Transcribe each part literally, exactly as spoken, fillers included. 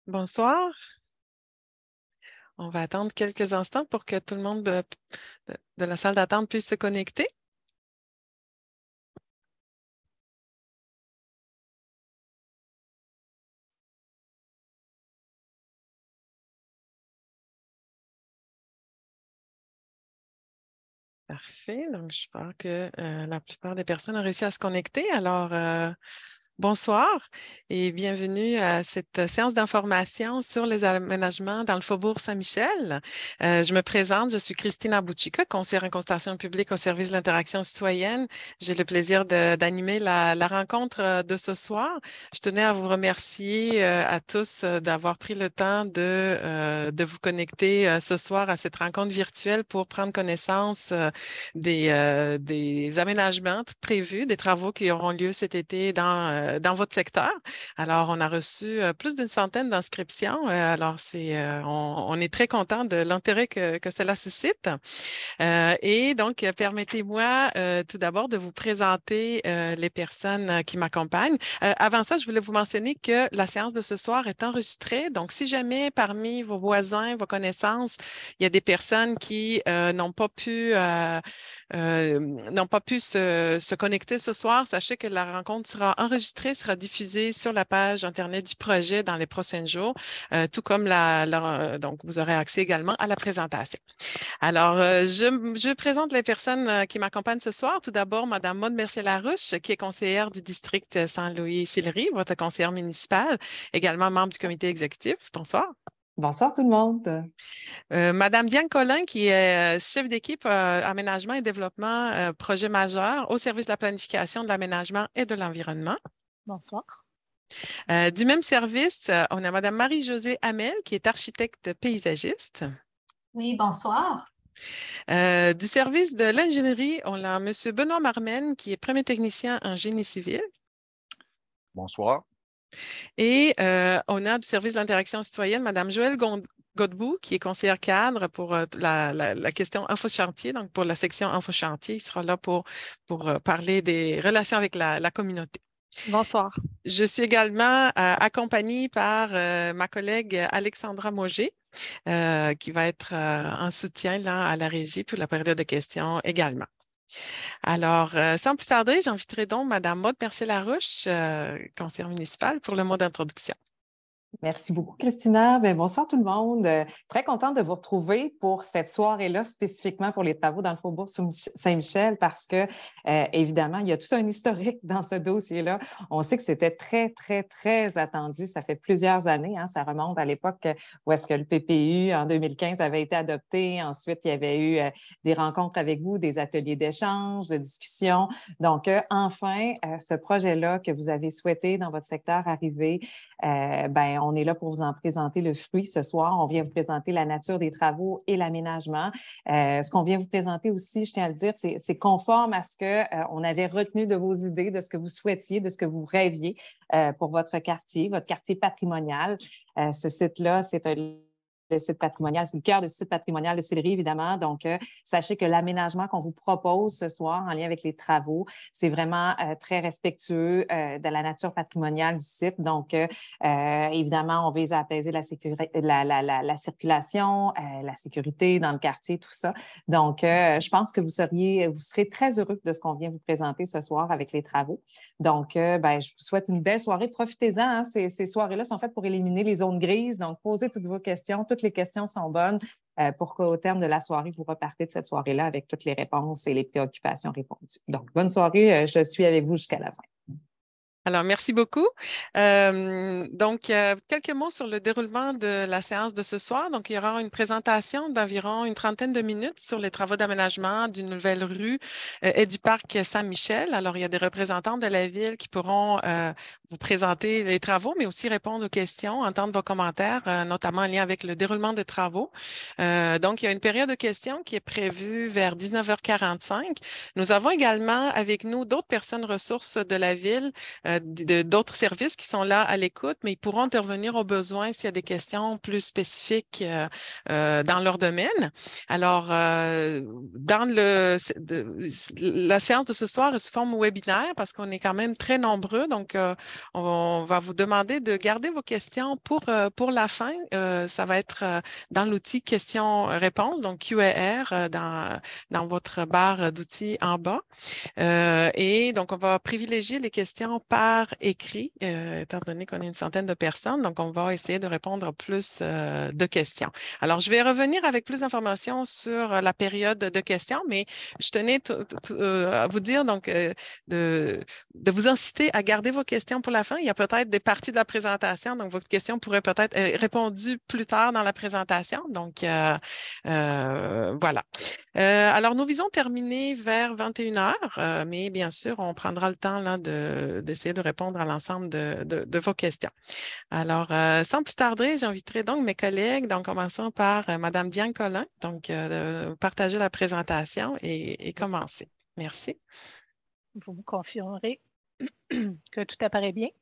Bonsoir. On va attendre quelques instants pour que tout le monde de, de- de la salle d'attente puisse se connecter. Parfait. Donc, je pense que euh, la plupart des personnes ont réussi à se connecter. Alors, euh, bonsoir et bienvenue à cette séance d'information sur les aménagements dans le Faubourg Saint-Michel. Euh, je me présente, je suis Christina Bouchica, conseillère en consultation publique au service de l'interaction citoyenne. J'ai le plaisir de- d'animer la, la rencontre euh, de ce soir. Je tenais à vous remercier euh, à tous euh, d'avoir pris le temps de, euh, de vous connecter euh, ce soir à cette rencontre virtuelle pour prendre connaissance euh, des, euh, des aménagements prévus, des travaux qui auront lieu cet été dans, euh, dans votre secteur. Alors, on a reçu euh, plus d'une centaine d'inscriptions. Euh, alors, c'est, euh, on, on est très content de l'intérêt que, que cela suscite. Euh, et donc, euh, permettez-moi euh, tout d'abord de vous présenter euh, les personnes euh, qui m'accompagnent. Euh, avant ça, je voulais vous mentionner que la séance de ce soir est enregistrée. Donc, si jamais parmi vos voisins, vos connaissances, il y a des personnes qui euh, n'ont pas pu, euh, euh, n'ont pas pu se, se connecter ce soir, sachez que la rencontre sera enregistrée, sera diffusée sur la page Internet du projet dans les prochains jours, euh, tout comme la, la- donc vous aurez accès également à la présentation. Alors, euh, je, je présente les personnes euh, qui m'accompagnent ce soir. Tout d'abord, Madame Maude Mercier-Larouche, qui est conseillère du district Saint-Louis-Sillery, votre conseillère municipale, également membre du comité exécutif. Bonsoir. Bonsoir tout le monde. Euh, Madame Diane Collin, qui est euh, chef d'équipe euh, aménagement et développement, euh, projet majeur au service de la planification de l'aménagement et de l'environnement. Bonsoir. Euh, du même service, euh, on a Madame Marie-Josée Hamel, qui est architecte paysagiste. Oui, bonsoir. Euh, du service de l'ingénierie, on a M. Benoît Marmen, qui est premier technicien en génie civil. Bonsoir. Et euh, on a du service de l'interaction citoyenne, Mme Joëlle Gon- Godbout, qui est conseillère cadre pour euh, la, la- la question info-chantier, donc pour la section info-chantier. Il sera là pour, pour euh, parler des relations avec la, la communauté. Bonsoir. Je suis également euh, accompagnée par euh, ma collègue Alexandra Moget, euh, qui va être euh, en soutien là, à la régie pour la période de questions également. Alors, euh, sans plus tarder, j'inviterai donc Mme Maude Mercier-Larouche, euh, conseillère municipale, pour le mot d'introduction. Merci beaucoup, Christina. Bien, bonsoir tout le monde. Euh, très contente de vous retrouver pour cette soirée-là, spécifiquement pour les travaux dans le Faubourg Saint-Michel, parce que, euh, évidemment, il y a tout un historique dans ce dossier-là. On sait que c'était très, très, très attendu. Ça fait plusieurs années. Hein, ça remonte à l'époque où est-ce que le P P U, en deux mille quinze, avait été adopté. Ensuite, il y avait eu euh, des rencontres avec vous, des ateliers d'échange, de discussion. Donc, euh, enfin, euh, ce projet-là que vous avez souhaité dans votre secteur arriver, euh, ben, on est là pour vous en présenter le fruit ce soir. On vient vous présenter la nature des travaux et l'aménagement. Euh, ce qu'on vient vous présenter aussi, je tiens à le dire, c'est, c'est conforme à ce qu'on euh, avait retenu de vos idées, de ce que vous souhaitiez, de ce que vous rêviez euh, pour votre quartier, votre quartier patrimonial. Euh, ce site-là, c'est un le site patrimonial, c'est le cœur du site patrimonial de Sillery, évidemment. Donc, euh, sachez que l'aménagement qu'on vous propose ce soir en lien avec les travaux, c'est vraiment euh, très respectueux euh, de la nature patrimoniale du site. Donc, euh, euh, évidemment, on vise à apaiser la, sécurité, la, la, la, la circulation, euh, la sécurité dans le quartier, tout ça. Donc, euh, je pense que vous seriez, vous serez très heureux de ce qu'on vient vous présenter ce soir avec les travaux. Donc, euh, ben, je vous souhaite une belle soirée. Profitez-en. Hein. Ces, ces soirées-là sont faites pour éliminer les zones grises. Donc, posez toutes vos questions. Toutes les questions sont bonnes euh, pour qu'au terme de la soirée, vous repartez de cette soirée-là avec toutes les réponses et les préoccupations répondues. Donc, bonne soirée. Je suis avec vous jusqu'à la fin. Alors, merci beaucoup. Euh, donc, euh, quelques mots sur le déroulement de la séance de ce soir. Donc, il y aura une présentation d'environ une trentaine de minutes sur les travaux d'aménagement d'une nouvelle rue euh, et du parc Saint-Michel. Alors, il y a des représentants de la ville qui pourront euh, vous présenter les travaux, mais aussi répondre aux questions, entendre vos commentaires, euh, notamment en lien avec le déroulement des travaux. Euh, donc, il y a une période de questions qui est prévue vers dix-neuf heures quarante-cinq. Nous avons également avec nous d'autres personnes ressources de la ville, euh, d'autres services qui sont là à l'écoute, mais ils pourront intervenir au besoin s'il y a des questions plus spécifiques euh, euh, dans leur domaine. Alors, euh, dans le, de, la séance de ce soir est sous forme webinaire parce qu'on est quand même très nombreux. Donc, euh, on va vous demander de garder vos questions pour, euh, pour la fin. Euh, ça va être euh, dans l'outil questions-réponses, donc Q A R euh, dans, dans votre barre d'outils en bas. Euh, et donc, on va privilégier les questions par écrit, euh, étant donné qu'on est une centaine de personnes. Donc, on va essayer de répondre à plus euh, de questions. Alors, je vais revenir avec plus d'informations sur la période de questions, mais je tenais euh, à vous dire donc euh, de, de vous inciter à garder vos questions pour la fin. Il y a peut-être des parties de la présentation, donc votre question pourrait peut-être être répondue plus tard dans la présentation. Donc, euh, euh, voilà. Euh, alors, nous visons terminer vers vingt et une heures, euh, mais bien sûr, on prendra le temps là, de, d'essayer de répondre à l'ensemble de, de, de vos questions. Alors, euh, sans plus tarder, j'inviterai donc mes collègues, donc commençant par euh, Mme Diane Collin, donc euh, de partager la présentation et, et commencer. Merci. Vous me confirmerez que tout apparaît bien?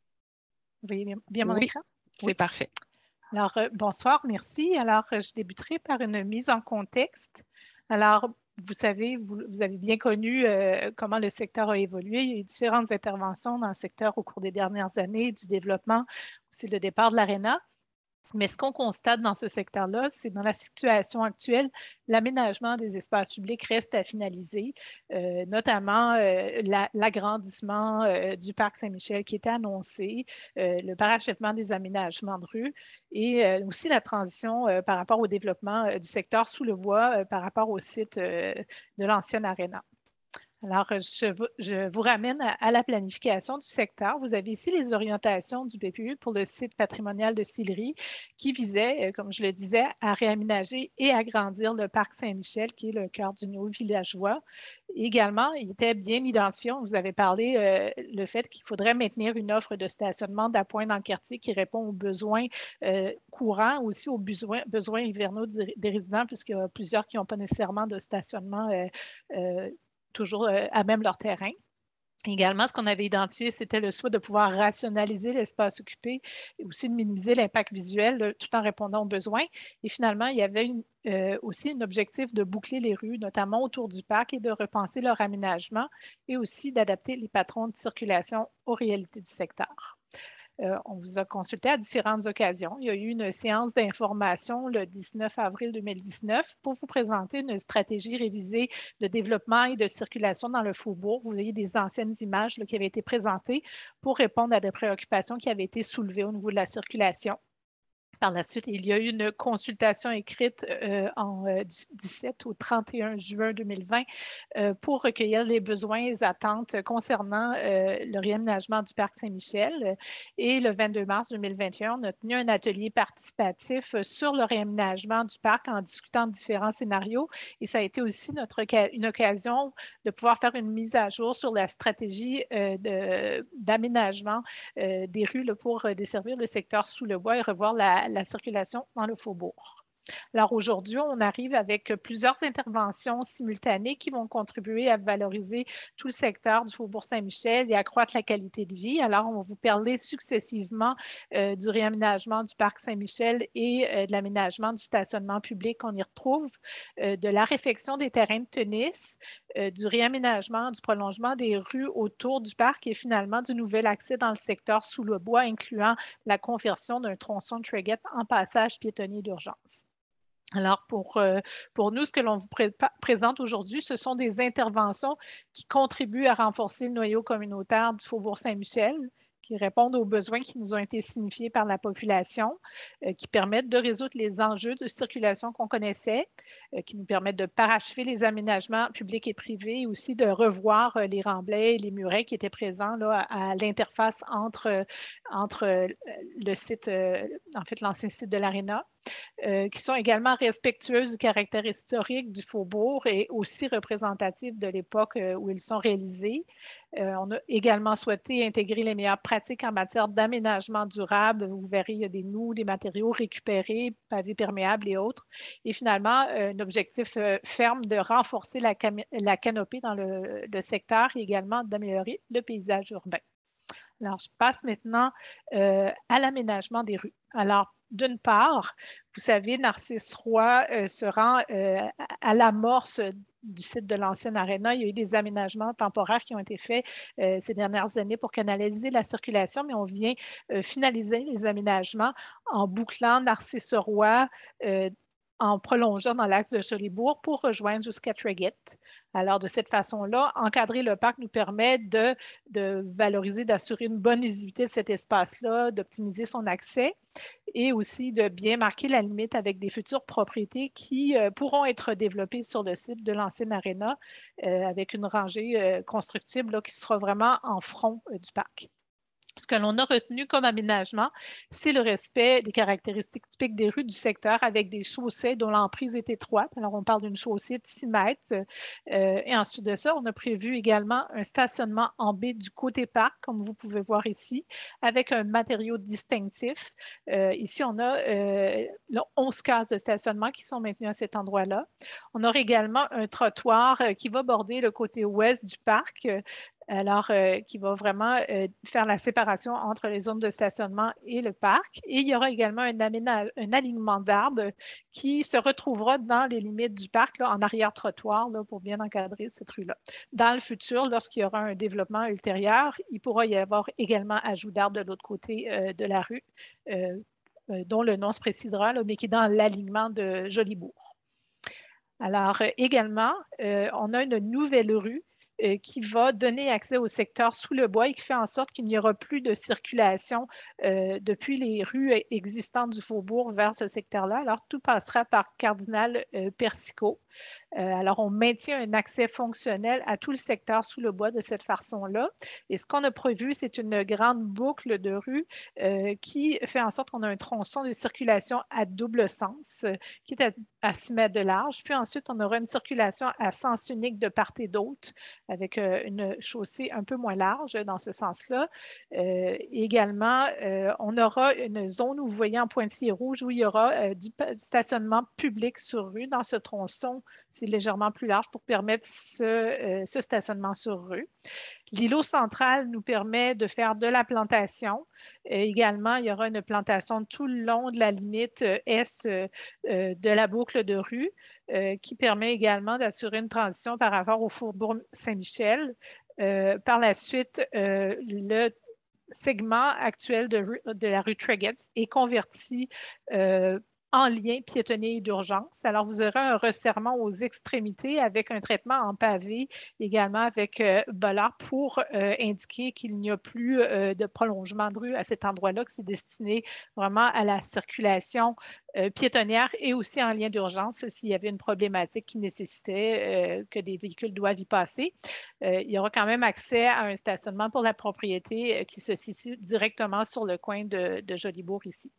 Vous voyez bien, bien mon Oui, écran? c'est Oui. parfait. Alors, euh, bonsoir, merci. Alors, euh, je débuterai par une mise en contexte. Alors, vous savez, vous, vous avez bien connu euh, comment le secteur a évolué. Il y a eu différentes interventions dans le secteur au cours des dernières années, du développement, aussi le départ de l'ARENA. Mais ce qu'on constate dans ce secteur-là, c'est dans la situation actuelle, l'aménagement des espaces publics reste à finaliser, euh, notamment euh, la, l'agrandissement euh, du parc Saint-Michel qui était annoncé, euh, le parachèvement des aménagements de rue et euh, aussi la transition euh, par rapport au développement euh, du secteur sous le bois euh, par rapport au site euh, de l'ancienne Arena. Alors, je vous, je vous ramène à, à la planification du secteur. Vous avez ici les orientations du P P U pour le site patrimonial de Sillery qui visait, comme je le disais, à réaménager et agrandir le parc Saint-Michel, qui est le cœur du nouveau villageois. Également, il était bien identifié, on vous avait parlé euh, le fait qu'il faudrait maintenir une offre de stationnement d'appoint dans le quartier qui répond aux besoins euh, courants, aussi aux besoins, besoins hivernaux des, des résidents, puisqu'il y a plusieurs qui n'ont pas nécessairement de stationnement euh, euh, toujours euh, à même leur terrain. Également, ce qu'on avait identifié, c'était le souhait de pouvoir rationaliser l'espace occupé et aussi de minimiser l'impact visuel là, tout en répondant aux besoins. Et finalement, il y avait une, euh, aussi un objectif de boucler les rues, notamment autour du parc, et de repenser leur aménagement et aussi d'adapter les patrons de circulation aux réalités du secteur. Euh, on vous a consulté à différentes occasions. Il y a eu une séance d'information le dix-neuf avril deux mille dix-neuf pour vous présenter une stratégie révisée de développement et de circulation dans le faubourg. Vous voyez des anciennes images là, qui avaient été présentées pour répondre à des préoccupations qui avaient été soulevées au niveau de la circulation. Par la suite, il y a eu une consultation écrite euh, en, euh, du dix-sept au trente et un juin deux mille vingt euh, pour recueillir les besoins et les attentes concernant euh, le réaménagement du parc Saint-Michel. Et le vingt-deux mars deux mille vingt et un, on a tenu un atelier participatif sur le réaménagement du parc en discutant de différents scénarios. Et ça a été aussi notre, une occasion de pouvoir faire une mise à jour sur la stratégie euh, de, d'aménagement euh, des rues là, pour euh, desservir le secteur sous le bois et revoir la la circulation dans le faubourg. Alors aujourd'hui, on arrive avec plusieurs interventions simultanées qui vont contribuer à valoriser tout le secteur du Faubourg Saint-Michel et accroître la qualité de vie. Alors, on va vous parler successivement euh, du réaménagement du parc Saint-Michel et euh, de l'aménagement du stationnement public qu'on y retrouve, euh, de la réfection des terrains de tennis, euh, du réaménagement, du prolongement des rues autour du parc et finalement du nouvel accès dans le secteur sous le bois, incluant la conversion d'un tronçon de Treguet en passage piétonnier d'urgence. Alors, pour, euh, pour nous, ce que l'on vous pré présente aujourd'hui, ce sont des interventions qui contribuent à renforcer le noyau communautaire du Faubourg Saint-Michel, qui répondent aux besoins qui nous ont été signifiés par la population, euh, qui permettent de résoudre les enjeux de circulation qu'on connaissait, euh, qui nous permettent de parachever les aménagements publics et privés, et aussi de revoir euh, les remblais et les murets qui étaient présents là, à, à l'interface entre, entre euh, le site, euh, en fait, l'ancien site de l'Arena. Euh, qui sont également respectueuses du caractère historique du faubourg et aussi représentatives de l'époque euh, où ils sont réalisés. Euh, on a également souhaité intégrer les meilleures pratiques en matière d'aménagement durable. Vous verrez, il y a des noues, des matériaux récupérés, pavés perméables et autres. Et finalement, euh, un objectif euh, ferme de renforcer la, la canopée dans le, le secteur et également d'améliorer le paysage urbain. Alors, je passe maintenant euh, à l'aménagement des rues. Alors, d'une part, vous savez, Narcisse Roy euh, se rend euh, à, à l'amorce du site de l'ancienne Aréna. Il y a eu des aménagements temporaires qui ont été faits euh, ces dernières années pour canaliser la circulation, mais on vient euh, finaliser les aménagements en bouclant Narcisse Roy, euh, en prolongeant dans l'axe de Jolibourg pour rejoindre jusqu'à Treguet. Alors, de cette façon-là, encadrer le parc nous permet de, de valoriser, d'assurer une bonne lisibilité de cet espace-là, d'optimiser son accès et aussi de bien marquer la limite avec des futures propriétés qui euh, pourront être développées sur le site de l'ancienne Aréna euh, avec une rangée euh, constructible là, qui sera vraiment en front euh, du parc. Ce que l'on a retenu comme aménagement, c'est le respect des caractéristiques typiques des rues du secteur avec des chaussées dont l'emprise est étroite. Alors, on parle d'une chaussée de six mètres. Euh, et ensuite de ça, on a prévu également un stationnement en baie du côté parc, comme vous pouvez voir ici, avec un matériau distinctif. Euh, ici, on a euh, onze cases de stationnement qui sont maintenues à cet endroit-là. On aura également un trottoir euh, qui va border le côté ouest du parc. Euh, alors euh, qui va vraiment euh, faire la séparation entre les zones de stationnement et le parc. Et il y aura également un, aménage, un alignement d'arbres qui se retrouvera dans les limites du parc, là, en arrière-trottoir, là, pour bien encadrer cette rue-là. Dans le futur, lorsqu'il y aura un développement ultérieur, il pourra y avoir également ajout d'arbres de l'autre côté euh, de la rue, euh, euh, dont le nom se précisera, là, mais qui est dans l'alignement de Jolibourg. Alors, euh, également, euh, on a une nouvelle rue Euh, qui va donner accès au secteur sous le bois et qui fait en sorte qu'il n'y aura plus de circulation euh, depuis les rues existantes du faubourg vers ce secteur-là. Alors, tout passera par Cardinal euh, Persico. Euh, alors, on maintient un accès fonctionnel à tout le secteur sous le bois de cette façon-là. Et ce qu'on a prévu, c'est une grande boucle de rue euh, qui fait en sorte qu'on a un tronçon de circulation à double sens euh, qui est à, à six mètres de large. Puis ensuite, on aura une circulation à sens unique de part et d'autre avec euh, une chaussée un peu moins large dans ce sens-là. Euh, également, euh, on aura une zone où vous voyez en pointillé rouge où il y aura euh, du stationnement public sur rue dans ce tronçon. C'est légèrement plus large pour permettre ce, euh, ce stationnement sur rue. L'îlot central nous permet de faire de la plantation. Euh, également, il y aura une plantation tout le long de la limite euh, est euh, euh, de la boucle de rue euh, qui permet également d'assurer une transition par rapport au faubourg Saint-Michel. Euh, par la suite, euh, le segment actuel de, rue, de la rue Treguet est converti euh, en lien piétonnier d'urgence. Alors, vous aurez un resserrement aux extrémités avec un traitement en pavé, également avec euh, bollard pour euh, indiquer qu'il n'y a plus euh, de prolongement de rue à cet endroit-là, que c'est destiné vraiment à la circulation euh, piétonnière et aussi en lien d'urgence s'il y avait une problématique qui nécessitait euh, que des véhicules doivent y passer. Euh, il y aura quand même accès à un stationnement pour la propriété euh, qui se situe directement sur le coin de, de Jolibourg ici.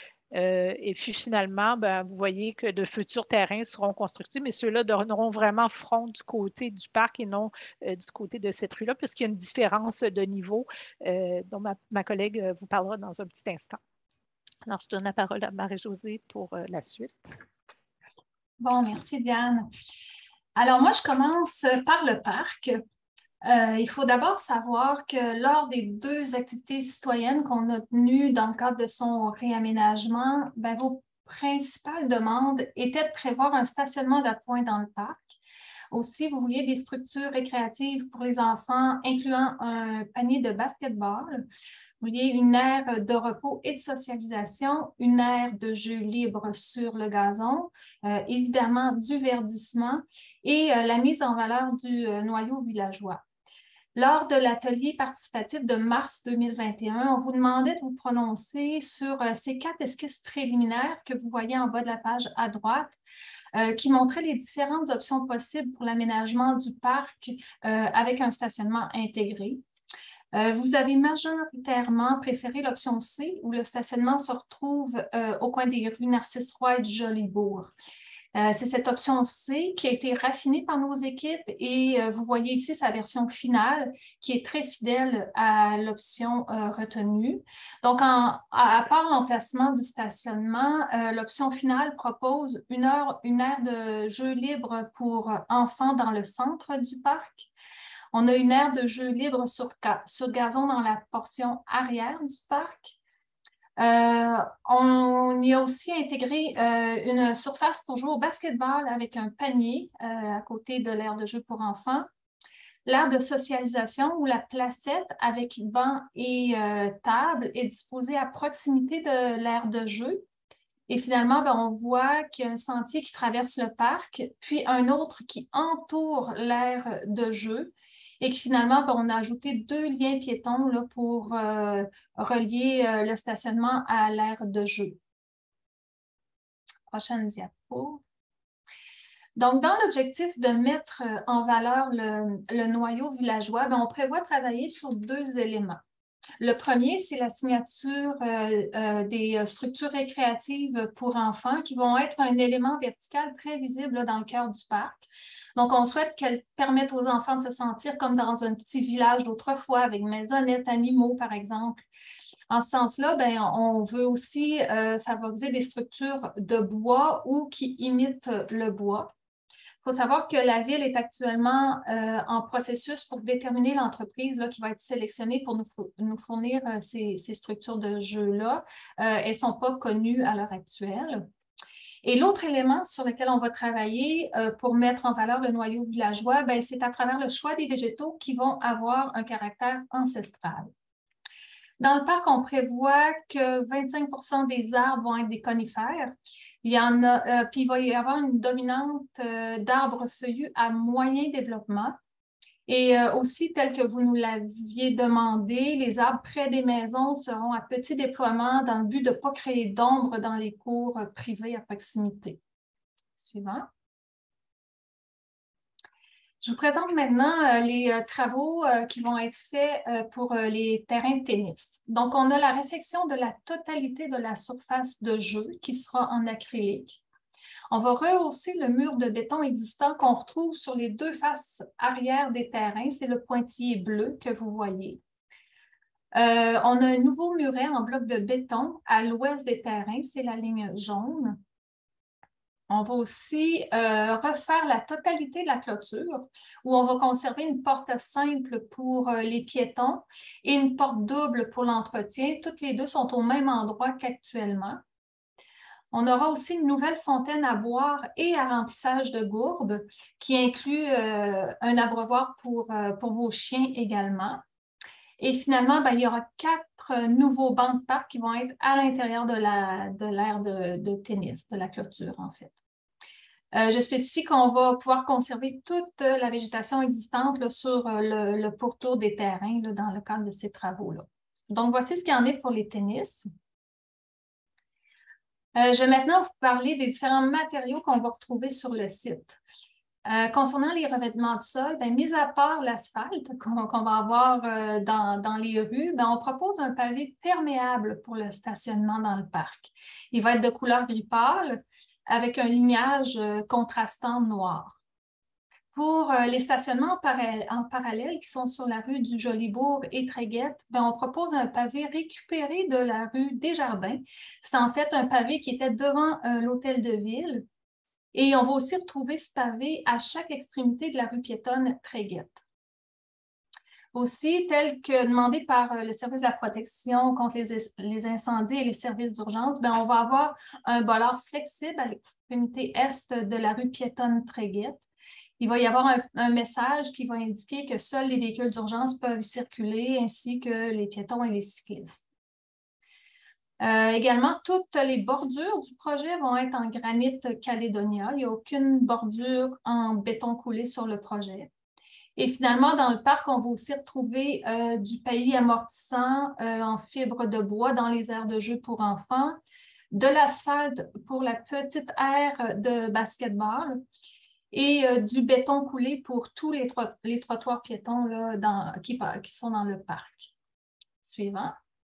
Euh, et puis finalement, ben, vous voyez que de futurs terrains seront construits, mais ceux-là donneront vraiment front du côté du parc et non euh, du côté de cette rue-là, puisqu'il y a une différence de niveau euh, dont ma, ma collègue vous parlera dans un petit instant. Alors, je donne la parole à Marie-Josée pour euh, la suite. Bon, merci Diane. Alors moi, je commence par le parc. Euh, il faut d'abord savoir que lors des deux activités citoyennes qu'on a tenues dans le cadre de son réaménagement, ben, vos principales demandes étaient de prévoir un stationnement d'appoint dans le parc. Aussi, vous vouliez des structures récréatives pour les enfants, incluant un panier de basketball. Vous vouliez une aire de repos et de socialisation, une aire de jeu libre sur le gazon, euh, évidemment du verdissement et euh, la mise en valeur du euh, noyau villageois. Lors de l'atelier participatif de mars deux mille vingt et un, on vous demandait de vous prononcer sur euh, ces quatre esquisses préliminaires que vous voyez en bas de la page à droite, euh, qui montraient les différentes options possibles pour l'aménagement du parc euh, avec un stationnement intégré. Euh, vous avez majoritairement préféré l'option C, où le stationnement se retrouve euh, au coin des rues Narcisse Roy et du Jolibourg. Euh, c'est cette option C qui a été raffinée par nos équipes et euh, vous voyez ici sa version finale qui est très fidèle à l'option euh, retenue. Donc, en, à, à part l'emplacement du stationnement, euh, l'option finale propose une, heure, une aire de jeu libre pour enfants dans le centre du parc. On a une aire de jeu libre sur, sur gazon dans la portion arrière du parc. Euh, on y a aussi intégré euh, une surface pour jouer au basketball avec un panier euh, à côté de l'aire de jeu pour enfants. L'aire de socialisation ou la placette avec banc et euh, table est disposée à proximité de l'aire de jeu. Et finalement, ben, on voit qu'il y a un sentier qui traverse le parc, puis un autre qui entoure l'aire de jeu. Et que finalement, ben, on a ajouté deux liens piétons là, pour euh, relier euh, le stationnement à l'aire de jeu. Prochaine diapo. Donc, dans l'objectif de mettre en valeur le, le noyau villageois, ben, on prévoit travailler sur deux éléments. Le premier, c'est la signature euh, euh, des structures récréatives pour enfants qui vont être un élément vertical très visible là, dans le cœur du parc. Donc, on souhaite qu'elles permettent aux enfants de se sentir comme dans un petit village d'autrefois avec maisonnettes, animaux, par exemple. En ce sens-là, ben, on veut aussi euh, favoriser des structures de bois ou qui imitent le bois. Il faut savoir que la Ville est actuellement euh, en processus pour déterminer l'entreprise qui va être sélectionnée pour nous, nous fournir euh, ces, ces structures de jeu-là. Euh, elles ne sont pas connues à l'heure actuelle. Et l'autre élément sur lequel on va travailler euh, pour mettre en valeur le noyau villageois, ben, c'est à travers le choix des végétaux qui vont avoir un caractère ancestral. Dans le parc, on prévoit que vingt-cinq pour cent des arbres vont être des conifères. Il y en a, euh, puis il va y avoir une dominante euh, d'arbres feuillus à moyen développement. Et euh, aussi, tel que vous nous l'aviez demandé, les arbres près des maisons seront à petit déploiement dans le but de ne pas créer d'ombre dans les cours euh, privés à proximité. Suivant. Je vous présente maintenant euh, les euh, travaux euh, qui vont être faits euh, pour euh, les terrains de tennis. Donc, on a la réfection de la totalité de la surface de jeu qui sera en acrylique. On va rehausser le mur de béton existant qu'on retrouve sur les deux faces arrière des terrains. C'est le pointillé bleu que vous voyez. Euh, on a un nouveau muret en bloc de béton à l'ouest des terrains. C'est la ligne jaune. On va aussi euh, refaire la totalité de la clôture où on va conserver une porte simple pour euh, les piétons et une porte double pour l'entretien. Toutes les deux sont au même endroit qu'actuellement. On aura aussi une nouvelle fontaine à boire et à remplissage de gourdes qui inclut euh, un abreuvoir pour, euh, pour vos chiens également. Et finalement, ben, il y aura quatre nouveaux bancs de parc qui vont être à l'intérieur de l'aire de, de tennis, de la clôture en fait. Euh, je spécifie qu'on va pouvoir conserver toute la végétation existante là, sur le, le pourtour des terrains là, dans le cadre de ces travaux-là. Donc, voici ce qu'il y en est pour les tennis. Euh, je vais maintenant vous parler des différents matériaux qu'on va retrouver sur le site. Euh, concernant les revêtements de sol, bien, mis à part l'asphalte qu'on qu'on va avoir euh, dans, dans les rues, bien, on propose un pavé perméable pour le stationnement dans le parc. Il va être de couleur gris pâle avec un lignage euh, contrastant noir. Pour euh, les stationnements en, paral en parallèle qui sont sur la rue du Jolibourg et Tréguette, bien, on propose un pavé récupéré de la rue Desjardins. C'est en fait un pavé qui était devant euh, l'hôtel de ville. Et on va aussi retrouver ce pavé à chaque extrémité de la rue piétonne Tréguette. Aussi, tel que demandé par le service de la protection contre les, les incendies et les services d'urgence, on va avoir un bollard flexible à l'extrémité est de la rue piétonne Tréguette. Il va y avoir un, un message qui va indiquer que seuls les véhicules d'urgence peuvent circuler, ainsi que les piétons et les cyclistes. Euh, également, toutes les bordures du projet vont être en granit Caledonia. Il n'y a aucune bordure en béton coulé sur le projet. Et finalement, dans le parc, on va aussi retrouver euh, du paillis amortissant euh, en fibre de bois dans les aires de jeu pour enfants, de l'asphalte pour la petite aire de basketball et euh, du béton coulé pour tous les, tro les trottoirs piétons là, dans, qui, qui sont dans le parc. Suivant.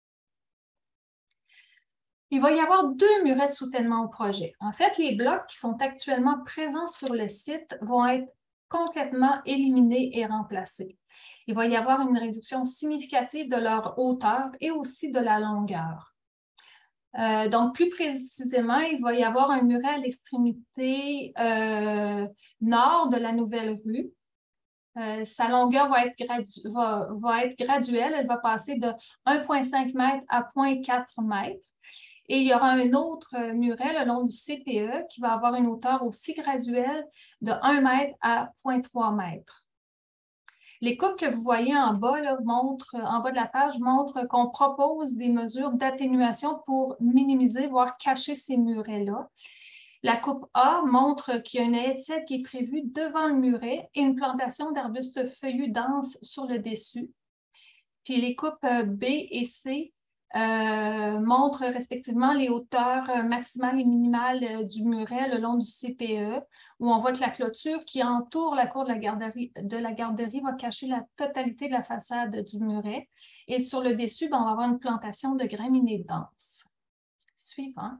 Il va y avoir deux murets de soutènement au projet. En fait, les blocs qui sont actuellement présents sur le site vont être complètement éliminés et remplacés. Il va y avoir une réduction significative de leur hauteur et aussi de la longueur. Euh, donc, plus précisément, il va y avoir un muret à l'extrémité euh, nord de la nouvelle rue Euh, sa longueur va être, gradu va, va être graduelle. Elle va passer de un virgule cinq mètres à zéro virgule quatre mètres. Et il y aura un autre muret le long du C P E qui va avoir une hauteur aussi graduelle de un mètre à zéro virgule trois mètres. Les coupes que vous voyez en bas, là, montrent, en bas de la page, montrent qu'on propose des mesures d'atténuation pour minimiser, voire cacher ces murets-là. La coupe A montre qu'il y a une headset qui est prévue devant le muret et une plantation d'arbustes feuillus denses sur le dessus. Puis les coupes B et C euh, montrent respectivement les hauteurs maximales et minimales du muret le long du C P E, où on voit que la clôture qui entoure la cour de la garderie, de la garderie va cacher la totalité de la façade du muret. Et sur le dessus, ben, on va avoir une plantation de graminées denses. Suivant.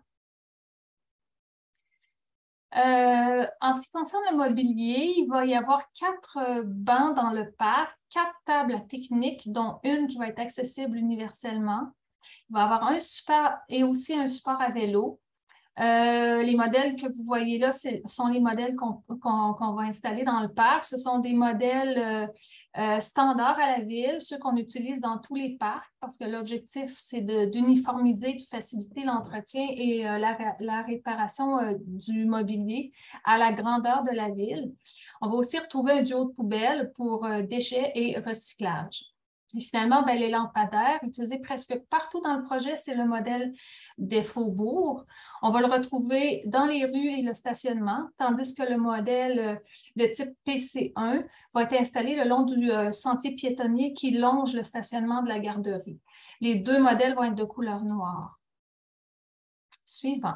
Euh, en ce qui concerne le mobilier, il va y avoir quatre euh, bancs dans le parc, quatre tables à pique-nique, dont une qui va être accessible universellement. Il va y avoir un support et aussi un support à vélo. Euh, les modèles que vous voyez là, ce sont les modèles qu'on qu'on, qu'on va installer dans le parc. Ce sont des modèles euh, euh, standards à la ville, ceux qu'on utilise dans tous les parcs, parce que l'objectif, c'est d'uniformiser, de, de faciliter l'entretien et euh, la, la réparation euh, du mobilier à la grandeur de la ville. On va aussi retrouver un duo de poubelles pour euh, déchets et recyclage. Et finalement, ben, les lampadaires, utilisés presque partout dans le projet, c'est le modèle des faubourgs. On va le retrouver dans les rues et le stationnement, tandis que le modèle de type P C un va être installé le long du euh, sentier piétonnier qui longe le stationnement de la garderie. Les deux modèles vont être de couleur noire. Suivant.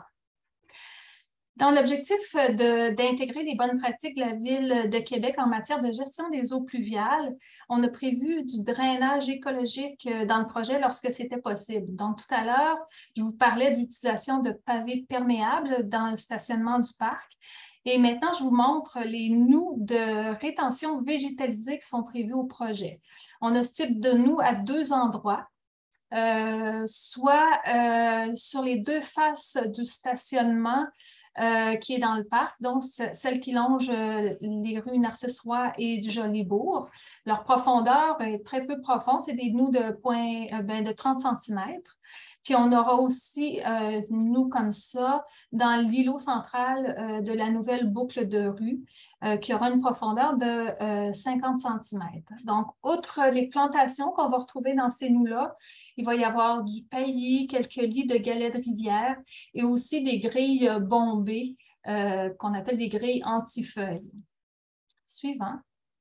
Dans l'objectif d'intégrer les bonnes pratiques de la Ville de Québec en matière de gestion des eaux pluviales, on a prévu du drainage écologique dans le projet lorsque c'était possible. Donc, tout à l'heure, je vous parlais de l'utilisation de pavés perméables dans le stationnement du parc. Et maintenant, je vous montre les noues de rétention végétalisés qui sont prévus au projet. On a ce type de noues à deux endroits. Euh, soit euh, sur les deux faces du stationnement Euh, qui est dans le parc, donc celle qui longe euh, les rues Narcisse-Roy et du Jolibourg. Leur profondeur est très peu profonde, c'est des noues de, point, euh, ben, de trente centimètres. Puis on aura aussi euh, nous comme ça dans l'îlot central euh, de la nouvelle boucle de rue euh, qui aura une profondeur de euh, cinquante centimètres. Donc, outre les plantations qu'on va retrouver dans ces noues-là, il va y avoir du paillis, quelques lits de galets de rivière et aussi des grilles bombées euh, qu'on appelle des grilles anti-feuilles. Suivant.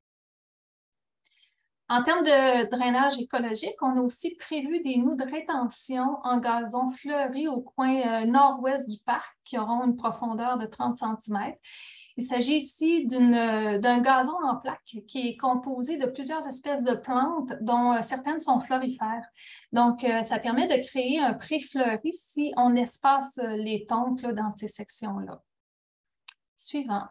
En termes de drainage écologique, on a aussi prévu des noues de rétention en gazon fleuri au coin euh, nord-ouest du parc qui auront une profondeur de trente centimètres. Il s'agit ici d'un gazon en plaques qui est composé de plusieurs espèces de plantes dont euh, certaines sont florifères. Donc, euh, ça permet de créer un pré-fleuri si on espace les tontes là, dans ces sections-là. Suivant.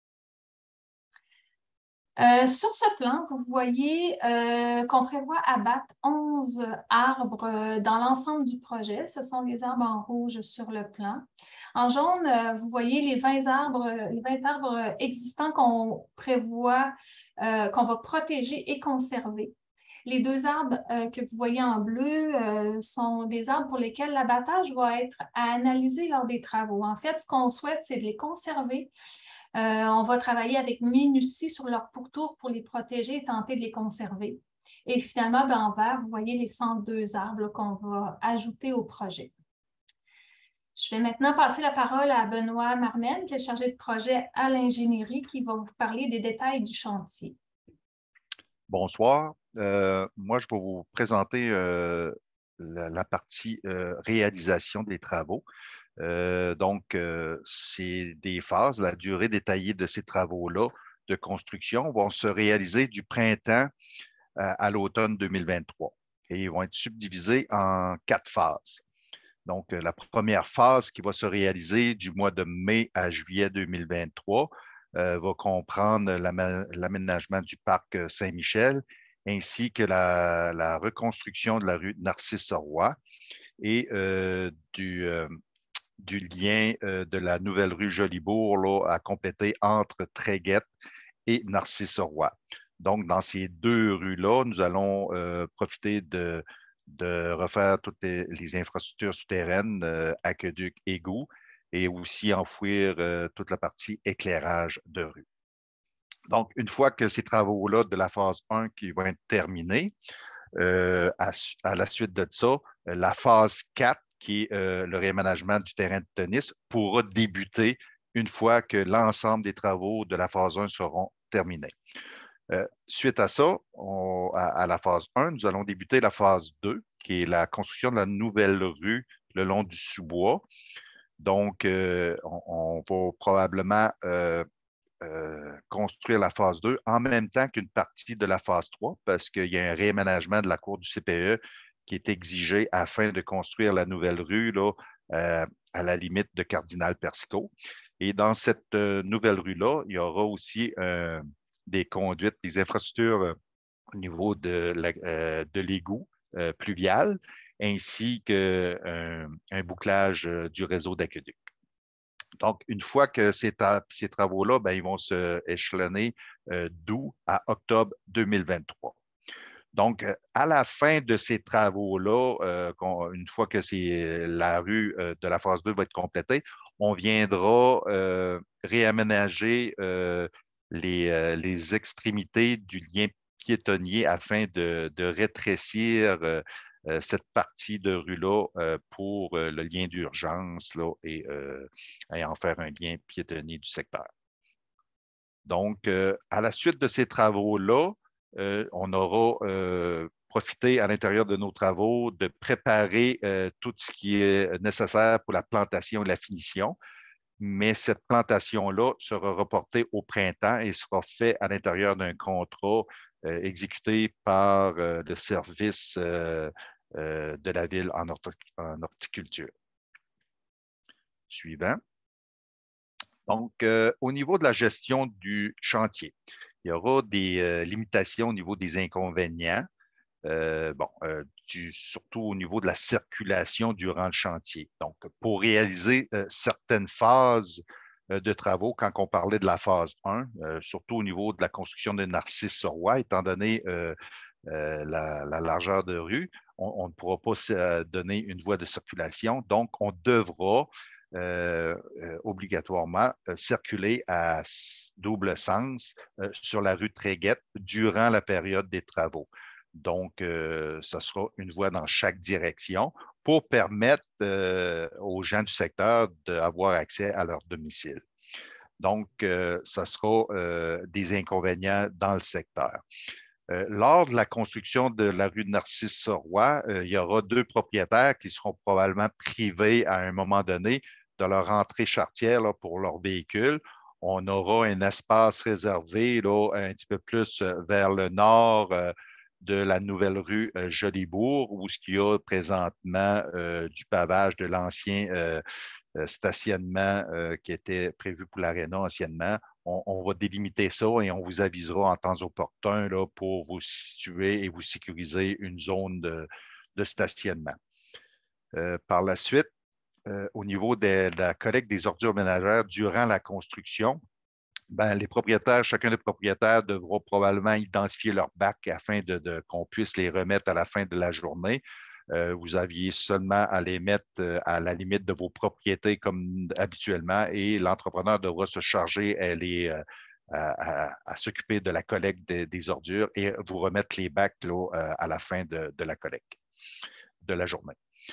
Euh, sur ce plan, vous voyez euh, qu'on prévoit abattre onze arbres dans l'ensemble du projet. Ce sont les arbres en rouge sur le plan. En jaune, euh, vous voyez les vingt arbres, les vingt arbres existants qu'on prévoit, euh, qu'on va protéger et conserver. Les deux arbres euh, que vous voyez en bleu euh, sont des arbres pour lesquels l'abattage va être à analyser lors des travaux. En fait, ce qu'on souhaite, c'est de les conserver. Euh, on va travailler avec minutie sur leur pourtour pour les protéger et tenter de les conserver. Et finalement, ben, en vert, vous voyez les cent deux arbres qu'on va ajouter au projet. Je vais maintenant passer la parole à Benoît Marmen, qui est chargé de projet à l'ingénierie, qui va vous parler des détails du chantier. Bonsoir. Euh, moi, je vais vous présenter euh, la, la partie euh, réalisation des travaux. Euh, donc, euh, c'est des phases. La durée détaillée de ces travaux-là de construction vont se réaliser du printemps à, à l'automne deux mille vingt-trois et ils vont être subdivisés en quatre phases. Donc, euh, la première phase qui va se réaliser du mois de mai à juillet deux mille vingt-trois euh, va comprendre l'aménagement du parc Saint-Michel ainsi que la, la reconstruction de la rue Narcisse-Roy et euh, du... Euh, du lien euh, de la nouvelle rue Jolibourg là, à compléter entre Tréguette et Narcisse-Roy. Donc, dans ces deux rues-là, nous allons euh, profiter de, de refaire toutes les, les infrastructures souterraines, euh, aqueducs, égouts, et aussi enfouir euh, toute la partie éclairage de rue. Donc, une fois que ces travaux-là de la phase un qui vont être terminés, euh, à, à la suite de ça, la phase quatre, qui est euh, le réaménagement du terrain de tennis, pourra débuter une fois que l'ensemble des travaux de la phase un seront terminés. Euh, suite à ça, on, à, à la phase un, nous allons débuter la phase deux, qui est la construction de la nouvelle rue le long du sous-bois. Donc, euh, on, on va probablement euh, euh, construire la phase deux en même temps qu'une partie de la phase trois, parce qu'il y a un réaménagement de la cour du C P E qui est exigé afin de construire la nouvelle rue là, euh, à la limite de Cardinal-Persico. Et dans cette euh, nouvelle rue-là, il y aura aussi euh, des conduites, des infrastructures euh, au niveau de, la, euh, de l'égout euh, pluvial, ainsi qu'un un bouclage euh, du réseau d'aqueduc. Donc, une fois que ces, ces travaux-là, ben, ils vont se échelonner euh, d'août à octobre deux mille vingt-trois. Donc, à la fin de ces travaux-là, euh, une fois que la rue euh, de la phase deux va être complétée, on viendra euh, réaménager euh, les, euh, les extrémités du lien piétonnier afin de, de rétrécir euh, euh, cette partie de rue-là euh, pour euh, le lien d'urgence et, euh, et en faire un lien piétonnier du secteur. Donc, euh, à la suite de ces travaux-là, Euh, on aura euh, profité à l'intérieur de nos travaux de préparer euh, tout ce qui est nécessaire pour la plantation et la finition, mais cette plantation-là sera reportée au printemps et sera faite à l'intérieur d'un contrat euh, exécuté par euh, le service euh, euh, de la ville en, en horticulture. Suivant. Donc, euh, au niveau de la gestion du chantier, il y aura des euh, limitations au niveau des inconvénients, euh, bon, euh, du, surtout au niveau de la circulation durant le chantier. Donc, pour réaliser euh, certaines phases euh, de travaux, quand on parlait de la phase un, euh, surtout au niveau de la construction de Narcisse-sur-Roy, étant donné euh, euh, la, la largeur de rue, on, on ne pourra pas euh, donner une voie de circulation. Donc, on devra Euh, euh, obligatoirement euh, circuler à double sens euh, sur la rue Tréguette durant la période des travaux. Donc, euh, ce sera une voie dans chaque direction pour permettre euh, aux gens du secteur d'avoir accès à leur domicile. Donc, euh, ce sera euh, des inconvénients dans le secteur. Euh, lors de la construction de la rue de Narcisse-sur-Roy, euh, il y aura deux propriétaires qui seront probablement privés à un moment donné de leur entrée charretière là, pour leurs véhicules. On aura un espace réservé là, un petit peu plus euh, vers le nord euh, de la nouvelle rue euh, Jolibourg, où ce qu'il y a présentement euh, du pavage de l'ancien euh, stationnement euh, qui était prévu pour l'aréna anciennement. On, on va délimiter ça et on vous avisera en temps opportun là, pour vous situer et vous sécuriser une zone de, de stationnement. Euh, par la suite, euh, au niveau de, de la collecte des ordures ménagères durant la construction, ben, les propriétaires, chacun des propriétaires devra probablement identifier leur bac afin de, de, qu'on puisse les remettre à la fin de la journée. Euh, vous aviez seulement à les mettre euh, à la limite de vos propriétés comme habituellement et l'entrepreneur devra se charger à, les, euh, à, à, à s'occuper de la collecte de, des ordures et vous remettre les bacs là, euh, à la fin de, de la collecte de la journée.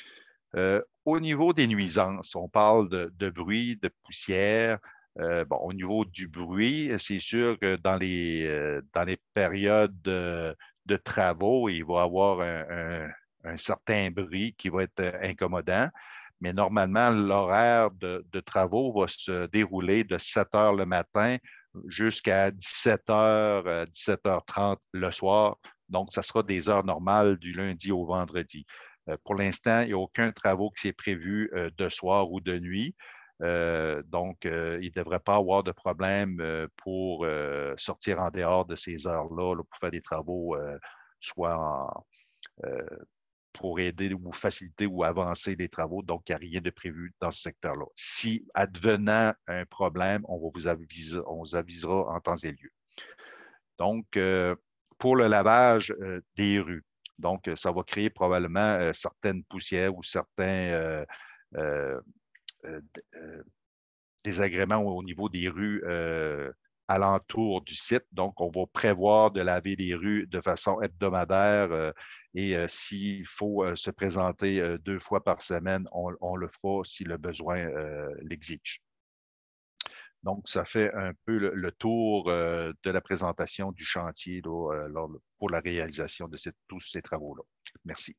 Euh, au niveau des nuisances, on parle de, de bruit, de poussière. Euh, bon, au niveau du bruit, c'est sûr que dans les, euh, dans les périodes de, de travaux, il va y avoir un, un, un certain bruit qui va être incommodant. Mais normalement, l'horaire de, de travaux va se dérouler de sept heures le matin jusqu'à dix-sept heures, dix-sept heures trente le soir. Donc, ça sera des heures normales du lundi au vendredi. Euh, pour l'instant, il n'y a aucun travaux qui s'est prévu euh, de soir ou de nuit. Euh, donc, euh, il ne devrait pas avoir de problème euh, pour euh, sortir en dehors de ces heures-là là, pour faire des travaux, euh, soit en, euh, pour aider ou faciliter ou avancer les travaux. Donc, il n'y a rien de prévu dans ce secteur-là. Si advenant un problème, on, va vous aviser, on vous avisera en temps et lieu. Donc, euh, pour le lavage euh, des rues. Donc, ça va créer probablement euh, certaines poussières ou certains euh, euh, euh, euh, désagréments au niveau des rues euh, alentour du site. Donc, on va prévoir de laver les rues de façon hebdomadaire euh, et euh, s'il faut euh, se présenter euh, deux fois par semaine, on, on le fera si le besoin euh, l'exige. Donc, ça fait un peu le, le tour euh, de la présentation du chantier là, euh, lors, pour la réalisation de cette, tous ces travaux-là. Merci.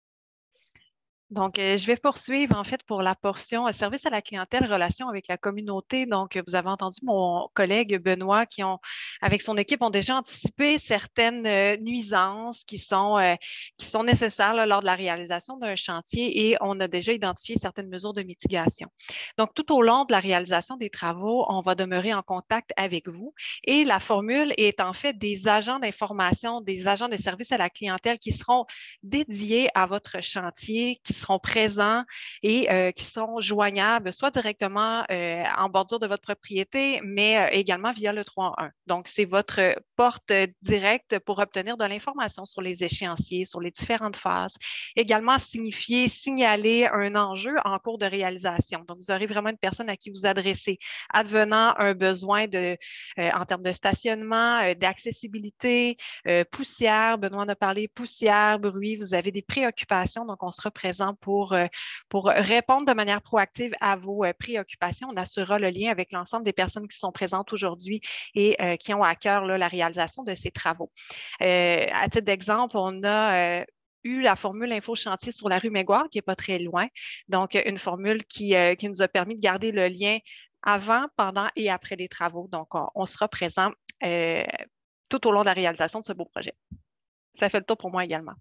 Donc, euh, je vais poursuivre en fait pour la portion euh, service à la clientèle, relation avec la communauté. Donc, euh, vous avez entendu mon collègue Benoît qui ont, avec son équipe, ont déjà anticipé certaines euh, nuisances qui sont, euh, qui sont nécessaires là, lors de la réalisation d'un chantier et on a déjà identifié certaines mesures de mitigation. Donc, tout au long de la réalisation des travaux, on va demeurer en contact avec vous et la formule est en fait des agents d'information, des agents de service à la clientèle qui seront dédiés à votre chantier, qui seront présents et euh, qui sont joignables soit directement euh, en bordure de votre propriété, mais euh, également via le trois un. Donc, c'est votre porte directe pour obtenir de l'information sur les échéanciers, sur les différentes phases. Également, signifier, signaler un enjeu en cours de réalisation. Donc, vous aurez vraiment une personne à qui vous adresser, advenant un besoin de, euh, en termes de stationnement, euh, d'accessibilité, euh, poussière. Benoît en a parlé, poussière, bruit. Vous avez des préoccupations, donc on sera présent pour, pour répondre de manière proactive à vos préoccupations. On assurera le lien avec l'ensemble des personnes qui sont présentes aujourd'hui et euh, qui ont à cœur là, la réalisation de ces travaux. Euh, à titre d'exemple, on a euh, eu la formule Info Chantier sur la rue Mégoire, qui n'est pas très loin. Donc, une formule qui, euh, qui nous a permis de garder le lien avant, pendant et après les travaux. Donc, on, on sera présent euh, tout au long de la réalisation de ce beau projet. Ça fait le tour pour moi également.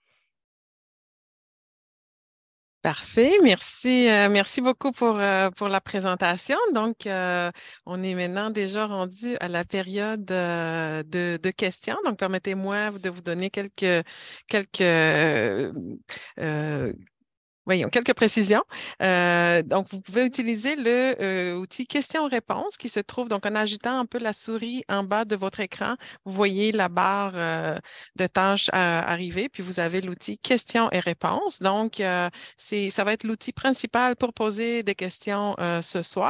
Parfait, merci, euh, merci beaucoup pour, euh, pour la présentation. Donc, euh, on est maintenant déjà rendu à la période euh, de, de questions. Donc, permettez-moi de vous donner quelques, quelques euh, euh, voyons, quelques précisions. Euh, donc, vous pouvez utiliser le euh, outil questions-réponses qui se trouve, donc en ajoutant un peu la souris en bas de votre écran, vous voyez la barre euh, de tâches à arriver, puis vous avez l'outil questions et réponses. Donc, euh, c'est, ça va être l'outil principal pour poser des questions euh, ce soir.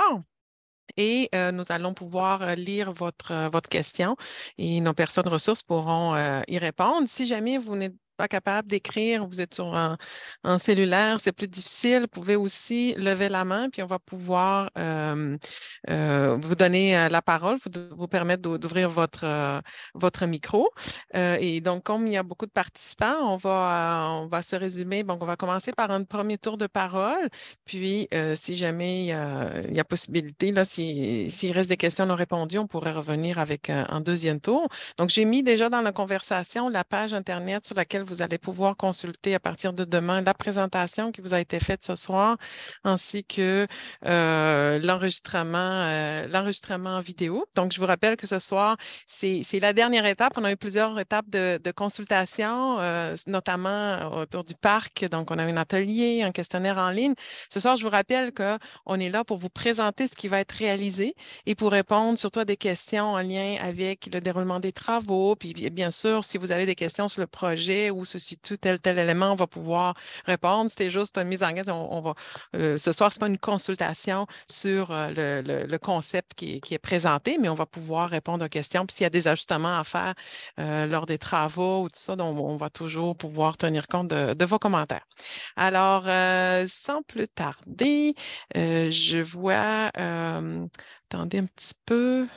Et euh, nous allons pouvoir euh, lire votre, euh, votre question et nos personnes ressources pourront euh, y répondre. Si jamais vous n'êtes pas capable d'écrire, vous êtes sur un, un cellulaire, c'est plus difficile, vous pouvez aussi lever la main, puis on va pouvoir euh, euh, vous donner euh, la parole, vous, vous permettre d'ouvrir votre, euh, votre micro. Euh, et donc, comme il y a beaucoup de participants, on va, euh, on va se résumer. Donc, on va commencer par un premier tour de parole. Puis, euh, si jamais il y a, il y a possibilité, là, s'il si, reste des questions non répondues, on pourrait revenir avec un, un deuxième tour. Donc, j'ai mis déjà dans la conversation la page Internet sur laquelle vous allez pouvoir consulter à partir de demain la présentation qui vous a été faite ce soir, ainsi que euh, l'enregistrement euh, l'enregistrement en vidéo. Donc, je vous rappelle que ce soir, c'est la dernière étape. On a eu plusieurs étapes de, de consultation, euh, notamment autour du parc. Donc, on a un atelier, un questionnaire en ligne. Ce soir, je vous rappelle qu'on est là pour vous présenter ce qui va être réalisé et pour répondre surtout à des questions en lien avec le déroulement des travaux. Puis, bien sûr, si vous avez des questions sur le projet où se situe tel tel élément, on va pouvoir répondre. C'était juste une mise en garde. On, on va, euh, ce soir, ce n'est pas une consultation sur euh, le, le, le, concept qui est, qui est présenté, mais on va pouvoir répondre aux questions. Puis s'il y a des ajustements à faire euh, lors des travaux ou tout ça, donc on va toujours pouvoir tenir compte de, de vos commentaires. Alors, euh, sans plus tarder, euh, je vois, euh, attendez un petit peu.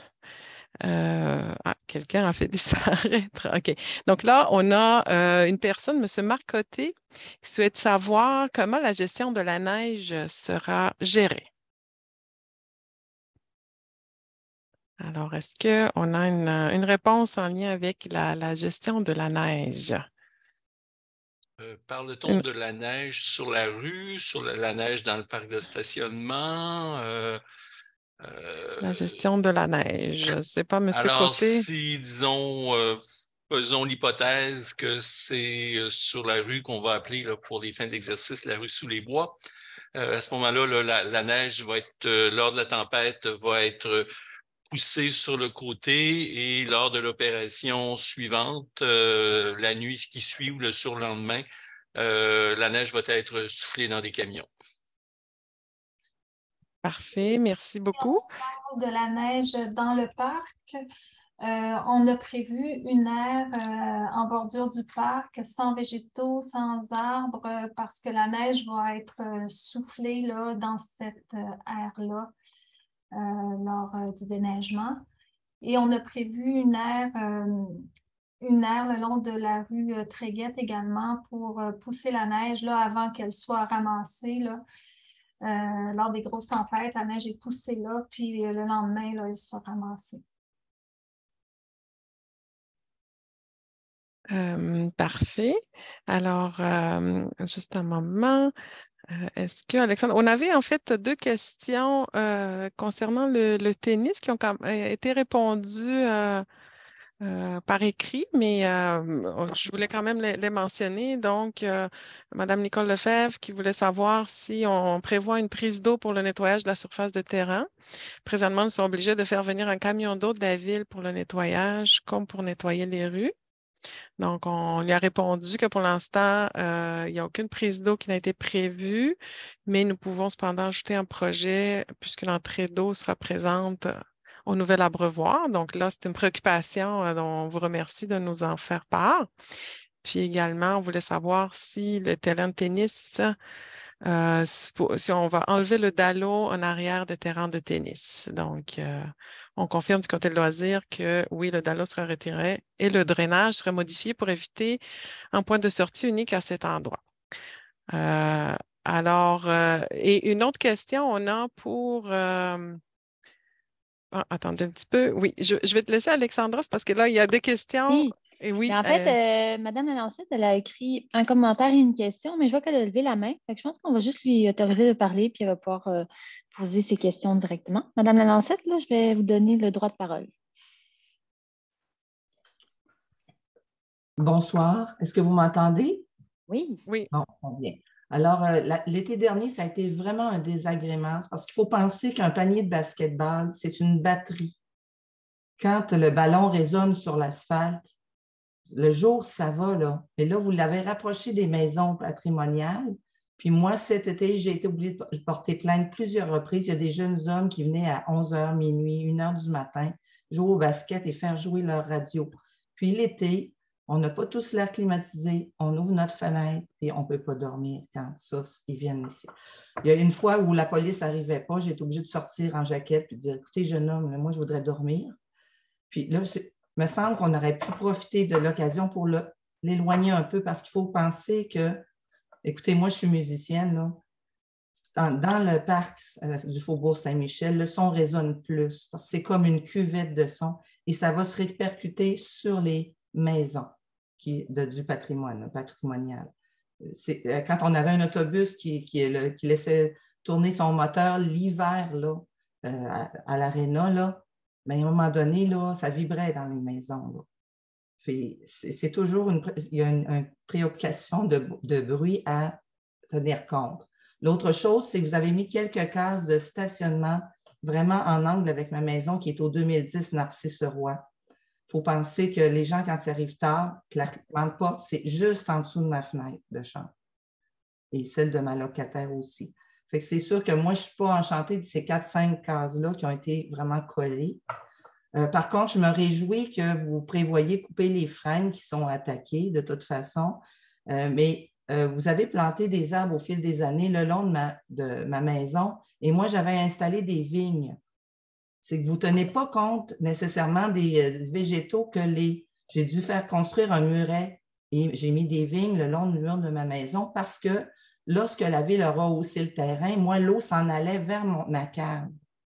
Euh, ah, quelqu'un a fait disparaître. OK. Donc là, on a euh, une personne, M. Marc Côté, qui souhaite savoir comment la gestion de la neige sera gérée. Alors, est-ce qu'on a une, une réponse en lien avec la, la gestion de la neige? Euh, Parle-t-on une... de la neige sur la rue, sur la, la neige dans le parc de stationnement? Euh... La gestion de la neige. Je ne sais pas, M. Alors, Côté. si, disons, euh, faisons l'hypothèse que c'est euh, sur la rue qu'on va appeler là, pour les fins d'exercice la rue sous les bois, euh, à ce moment-là, là, la, la neige va être, euh, lors de la tempête, va être pousser sur le côté et lors de l'opération suivante, euh, la nuit qui suit ou le surlendemain, euh, la neige va être soufflée dans des camions. Parfait, merci beaucoup. On parle de la neige dans le parc. Euh, on a prévu une aire euh, en bordure du parc, sans végétaux, sans arbres, euh, parce que la neige va être euh, soufflée là, dans cette euh, aire-là euh, lors euh, du déneigement. Et on a prévu une aire, euh, une aire le long de la rue euh, Tréguette également pour euh, pousser la neige là, avant qu'elle soit ramassée. Là. Euh, lors des grosses tempêtes, la neige est poussée là, puis euh, le lendemain, là, elle sera ramassée. Euh, parfait. Alors, euh, juste un moment. Euh, est-ce que, Alexandre, on avait en fait deux questions euh, concernant le, le tennis qui ont quand même été répondues euh, euh, par écrit, mais euh, je voulais quand même les, les mentionner. Donc, euh, Madame Nicole Lefebvre qui voulait savoir si on prévoit une prise d'eau pour le nettoyage de la surface de terrain. Présentement, nous sommes obligés de faire venir un camion d'eau de la ville pour le nettoyage, comme pour nettoyer les rues. Donc, on lui a répondu que pour l'instant, euh, il n'y a aucune prise d'eau qui n'a été prévue, mais nous pouvons cependant ajouter un projet puisque l'entrée d'eau sera présente au nouvel abreuvoir. Donc là, c'est une préoccupation euh, dont on vous remercie de nous en faire part. Puis également, on voulait savoir si le terrain de tennis, euh, si on va enlever le dallo en arrière des terrains de tennis. Donc, euh, on confirme du côté de loisirs que oui, le dallo sera retiré et le drainage sera modifié pour éviter un point de sortie unique à cet endroit. Euh, alors, euh, et une autre question, on a pour... Euh, ah, attendez un petit peu. Oui, je, je vais te laisser, Alexandra, parce que là, il y a des questions. Oui. Et oui, Mais en fait, euh... Euh, Mme Lalancette, elle a écrit un commentaire et une question, mais je vois qu'elle a levé la main. Fait que je pense qu'on va juste lui autoriser de parler, puis elle va pouvoir euh, poser ses questions directement. Mme Lalancette, là, je vais vous donner le droit de parole. Bonsoir. Est-ce que vous m'entendez? Oui. Oui. Bon, bien. Alors, euh, l'été dernier, ça a été vraiment un désagrément parce qu'il faut penser qu'un panier de basketball, c'est une batterie. Quand le ballon résonne sur l'asphalte, le jour, ça va, là. Mais là, vous l'avez rapproché des maisons patrimoniales. Puis moi, cet été, j'ai été obligée de porter plainte plusieurs reprises. Il y a des jeunes hommes qui venaient à onze heures, minuit, une heure du matin, jouer au basket et faire jouer leur radio. Puis l'été, on n'a pas tous l'air climatisé, on ouvre notre fenêtre et on ne peut pas dormir quand ça, ils viennent ici. Il y a une fois où la police n'arrivait pas, j'ai été obligée de sortir en jaquette et de dire, écoutez, jeune homme, moi, je voudrais dormir. Puis là, il me semble qu'on aurait pu profiter de l'occasion pour l'éloigner un peu parce qu'il faut penser que, écoutez, moi, je suis musicienne, là. Dans, dans le parc euh, du Faubourg Saint-Michel, le son résonne plus. C'est comme une cuvette de son et ça va se répercuter sur les maisons qui, de, du patrimoine, patrimonial. Euh, quand on avait un autobus qui, qui, le, qui laissait tourner son moteur l'hiver là, euh, à, à l'aréna, là, mais à un moment donné, là, ça vibrait dans les maisons. C'est toujours une, il y a une, une préoccupation de, de bruit à tenir compte. L'autre chose, c'est que vous avez mis quelques cases de stationnement vraiment en angle avec ma maison qui est au deux mille dix Narcisse-Roy. Il faut penser que les gens, quand ils arrivent tard, que la grande porte, c'est juste en dessous de ma fenêtre de chambre et celle de ma locataire aussi. Fait que c'est sûr que moi, je ne suis pas enchantée de ces quatre cinq cases-là qui ont été vraiment collées. Euh, par contre, je me réjouis que vous prévoyez couper les freins qui sont attaqués de toute façon, euh, mais euh, vous avez planté des arbres au fil des années le long de ma, de ma maison et moi, j'avais installé des vignes. C'est que vous ne tenez pas compte nécessairement des euh, végétaux que les... J'ai dû faire construire un muret et j'ai mis des vignes le long du mur de ma maison parce que lorsque la ville aura haussé le terrain, moi, l'eau s'en allait vers mon, ma cave.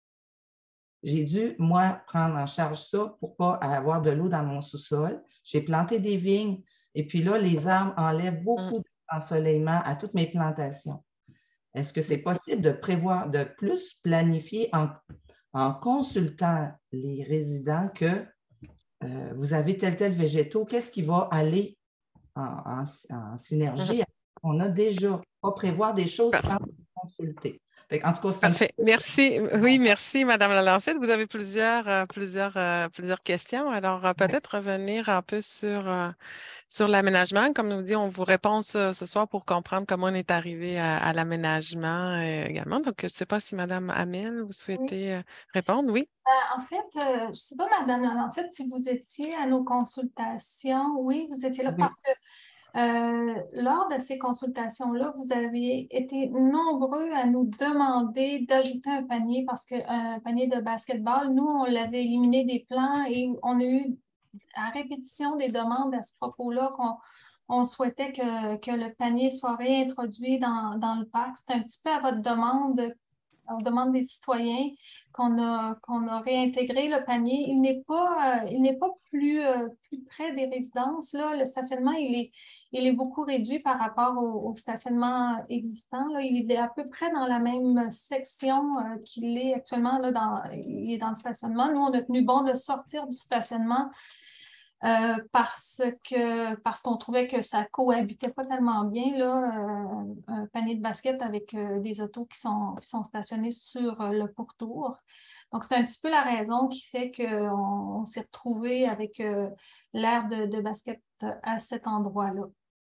J'ai dû, moi, prendre en charge ça pour ne pas avoir de l'eau dans mon sous-sol. J'ai planté des vignes et puis là, les arbres enlèvent beaucoup d'ensoleillement à toutes mes plantations. Est-ce que c'est possible de prévoir, de plus planifier en, en consultant les résidents que euh, vous avez tel, tel végétaux, qu'est-ce qui va aller en, en, en synergie? On a déjà pas prévoir des choses sans consulter. En tout cas, parfait. Merci. Oui, merci, Madame Lalancette. Vous avez plusieurs, euh, plusieurs, euh, plusieurs questions. Alors, euh, peut-être revenir un peu sur, euh, sur l'aménagement. Comme nous dit, on vous répond ce, ce soir pour comprendre comment on est arrivé à, à l'aménagement euh, également. Donc, je ne sais pas si Madame Amel, vous souhaitez oui. euh, répondre. Oui. Euh, en fait, euh, je ne sais pas, Madame Lalancette, si vous étiez à nos consultations. Oui, vous étiez là oui. parce que Euh, lors de ces consultations-là, vous avez été nombreux à nous demander d'ajouter un panier parce qu'un panier de basketball, nous, on l'avait éliminé des plans et on a eu à répétition des demandes à ce propos-là qu'on on souhaitait que, que le panier soit réintroduit dans, dans le parc. C'est un petit peu à votre demande on demande des citoyens qu'on a, qu'on a réintégré le panier. Il n'est pas, euh, il n'est pas plus, euh, plus près des résidences. Là. Le stationnement, il est, il est beaucoup réduit par rapport au, au stationnement existant. Là. Il est à peu près dans la même section euh, qu'il est actuellement. Là, dans, il est dans le stationnement. Nous, on a tenu bon de sortir du stationnement Euh, parce que parce qu'on trouvait que ça cohabitait pas tellement bien, là, euh, un panier de basket avec euh, des autos qui sont, qui sont stationnés sur euh, le pourtour. Donc, c'est un petit peu la raison qui fait qu'on on, s'est retrouvé avec euh, l'aire de, de basket à cet endroit-là.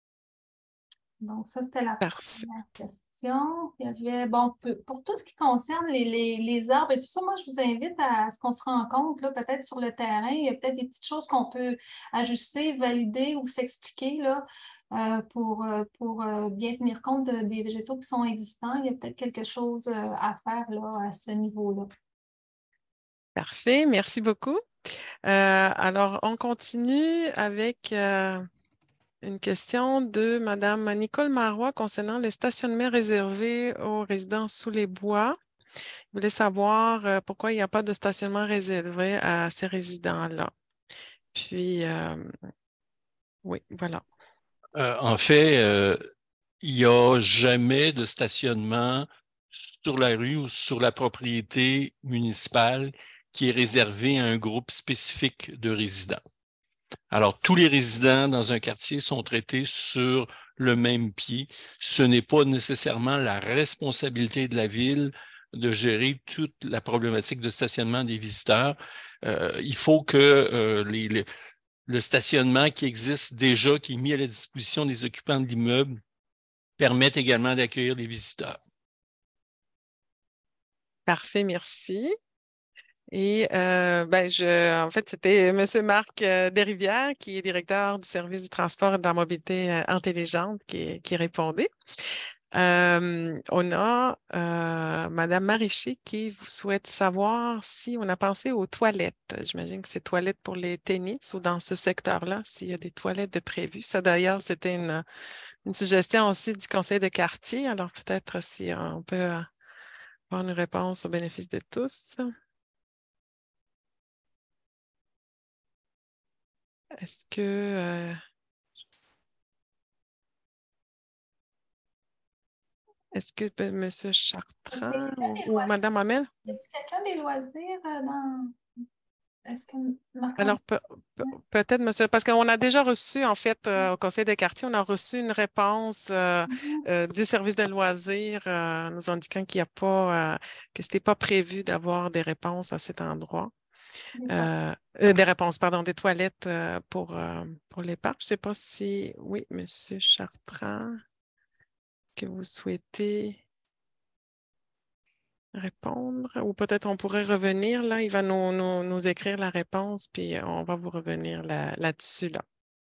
Donc, ça, c'était la Parfait. première question. Il y avait, bon, pour tout ce qui concerne les, les, les arbres et tout ça, moi, je vous invite à, à ce qu'on se rencontre, là, peut-être sur le terrain. Il y a peut-être des petites choses qu'on peut ajuster, valider ou s'expliquer, là, euh, pour, pour euh, bien tenir compte de, des végétaux qui sont existants. Il y a peut-être quelque chose euh, à faire, là, à ce niveau-là. Parfait. Merci beaucoup. Euh, alors, on continue avec... Euh... Une question de Mme Nicole Marois concernant les stationnements réservés aux résidents sous les bois. Je voulais savoir euh, pourquoi il n'y a pas de stationnement réservé à ces résidents-là. Puis, euh, oui, voilà. Euh, en fait, euh, il n'y a jamais de stationnement sur la rue ou sur la propriété municipale qui est réservé à un groupe spécifique de résidents. Alors, tous les résidents dans un quartier sont traités sur le même pied. Ce n'est pas nécessairement la responsabilité de la ville de gérer toute la problématique de stationnement des visiteurs. Euh, il faut que euh, les, les, le stationnement qui existe déjà, qui est mis à la disposition des occupants de l'immeuble, permette également d'accueillir des visiteurs. Parfait, merci. Et euh, ben, je, en fait, c'était M. Marc euh, Desrivières, qui est directeur du service du transport et de la mobilité euh, intelligente, qui, qui répondait. Euh, on a euh, Mme Mariché qui vous souhaite savoir si on a pensé aux toilettes. J'imagine que c'est toilettes pour les tennis ou dans ce secteur-là, s'il y a des toilettes de prévues. Ça, d'ailleurs, c'était une, une suggestion aussi du conseil de quartier. Alors, peut-être si on peut avoir une réponse au bénéfice de tous. Est-ce que... Euh, est-ce que ben, M. Chartrand ou, ou Mme Amel? Y a-t-il quelqu'un des loisirs euh, dans... Est-ce que Alors, pe pe peut-être, monsieur, parce qu'on a déjà reçu, en fait, euh, au conseil des quartiers, on a reçu une réponse euh, mm-hmm. euh, du service de loisirs euh, nous indiquant qu'il n'y a pas, euh, que ce n'était pas prévu d'avoir des réponses à cet endroit. Euh, euh, des réponses, pardon, des toilettes euh, pour, euh, pour les parcs. Je ne sais pas si, oui, monsieur Chartrand, que vous souhaitez répondre, ou peut-être on pourrait revenir là, il va nous, nous, nous écrire la réponse, puis on va vous revenir là, là-dessus. Là.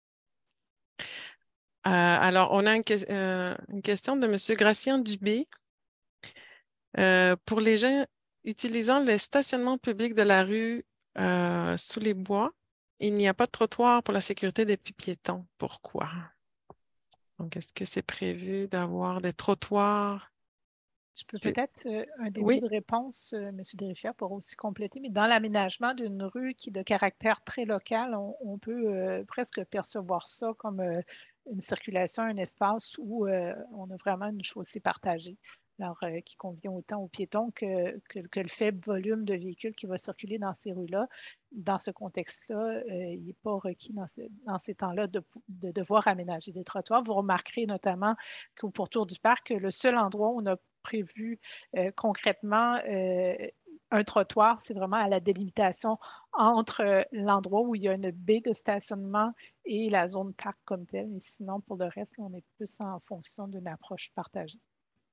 Euh, alors, on a une, que, euh, une question de M. Gracien Dubé. Euh, pour les gens utilisant les stationnements publics de la rue euh, sous les bois, il n'y a pas de trottoir pour la sécurité des piétons. Pourquoi? Donc, est-ce que c'est prévu d'avoir des trottoirs? Je peux peut-être, euh, un début oui. de réponse, euh, M. Desrivières, pour aussi compléter, mais dans l'aménagement d'une rue qui est de caractère très local, on, on peut euh, presque percevoir ça comme euh, une circulation, un espace où euh, on a vraiment une chaussée partagée, alors euh, qui convient autant aux piétons que, que, que le faible volume de véhicules qui va circuler dans ces rues-là. Dans ce contexte-là, euh, il n'est pas requis dans, ce, dans ces temps-là de, de devoir aménager des trottoirs. Vous remarquerez notamment qu'au pourtour du parc, le seul endroit où on a prévu euh, concrètement. Euh, un trottoir, c'est vraiment à la délimitation entre euh, l'endroit où il y a une baie de stationnement et la zone parc comme telle. Mais sinon, pour le reste, on est plus en fonction d'une approche partagée.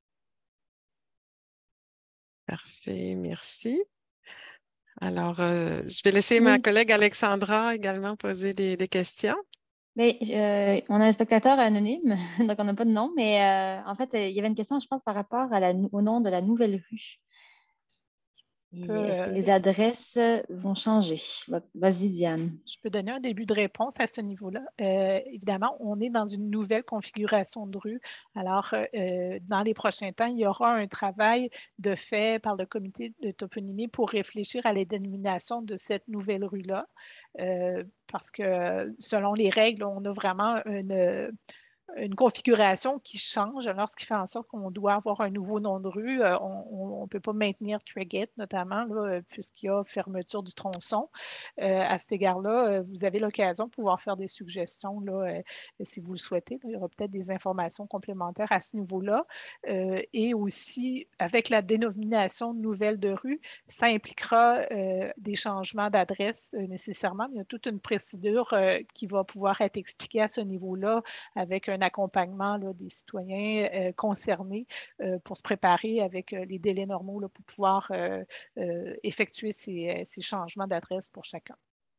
Parfait, merci. Alors, euh, je vais laisser Oui. ma collègue Alexandra également poser des, des questions. Mais, euh, on a un spectateur anonyme, donc on n'a pas de nom, mais euh, en fait, il y avait une question, je pense, par rapport à la, au nom de la nouvelle rue. Est-ce que les adresses vont changer? Vas-y, Diane. Je peux donner un début de réponse à ce niveau-là. Euh, évidemment, on est dans une nouvelle configuration de rue. Alors, euh, dans les prochains temps, il y aura un travail de fait par le comité de toponymie pour réfléchir à la dénomination de cette nouvelle rue-là. Euh, parce que selon les règles, on a vraiment une... une configuration qui change, alors ce qui fait en sorte qu'on doit avoir un nouveau nom de rue. Euh, on ne peut pas maintenir Treguet, notamment, là, puisqu'il y a fermeture du tronçon. Euh, à cet égard-là, euh, vous avez l'occasion de pouvoir faire des suggestions là, euh, si vous le souhaitez. Là, il y aura peut-être des informations complémentaires à ce niveau-là. Euh, et aussi, avec la dénomination nouvelle de rue, ça impliquera euh, des changements d'adresse euh, nécessairement. Il y a toute une procédure euh, qui va pouvoir être expliquée à ce niveau-là avec un accompagnement là, des citoyens euh, concernés euh, pour se préparer avec euh, les délais normaux là, pour pouvoir euh, euh, effectuer ces, ces changements d'adresse pour chacun.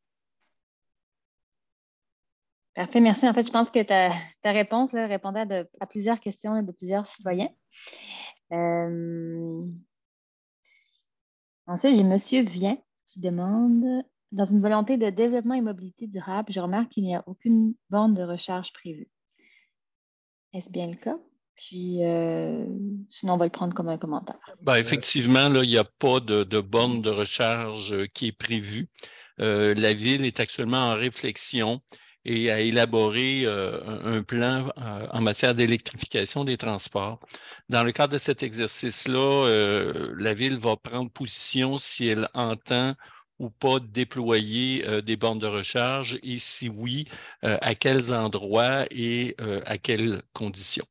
Parfait, merci. En fait, je pense que ta, ta réponse là, répondait à, de, à plusieurs questions là, de plusieurs citoyens. Euh... Ensuite, j'ai M. Vien qui demande, dans une volonté de développement et mobilité durable, je remarque qu'il n'y a aucune borne de recharge prévue. Est-ce bien le cas? Puis, euh, sinon, on va le prendre comme un commentaire. Ben, effectivement, là, il n'y a pas de, de borne de recharge euh, qui est prévue. Euh, la Ville est actuellement en réflexion et a élaboré euh, un, un plan euh, en matière d'électrification des transports. Dans le cadre de cet exercice-là, euh, la Ville va prendre position si elle entend ou pas déployer euh, des bornes de recharge et si oui, euh, à quels endroits et euh, à quelles conditions.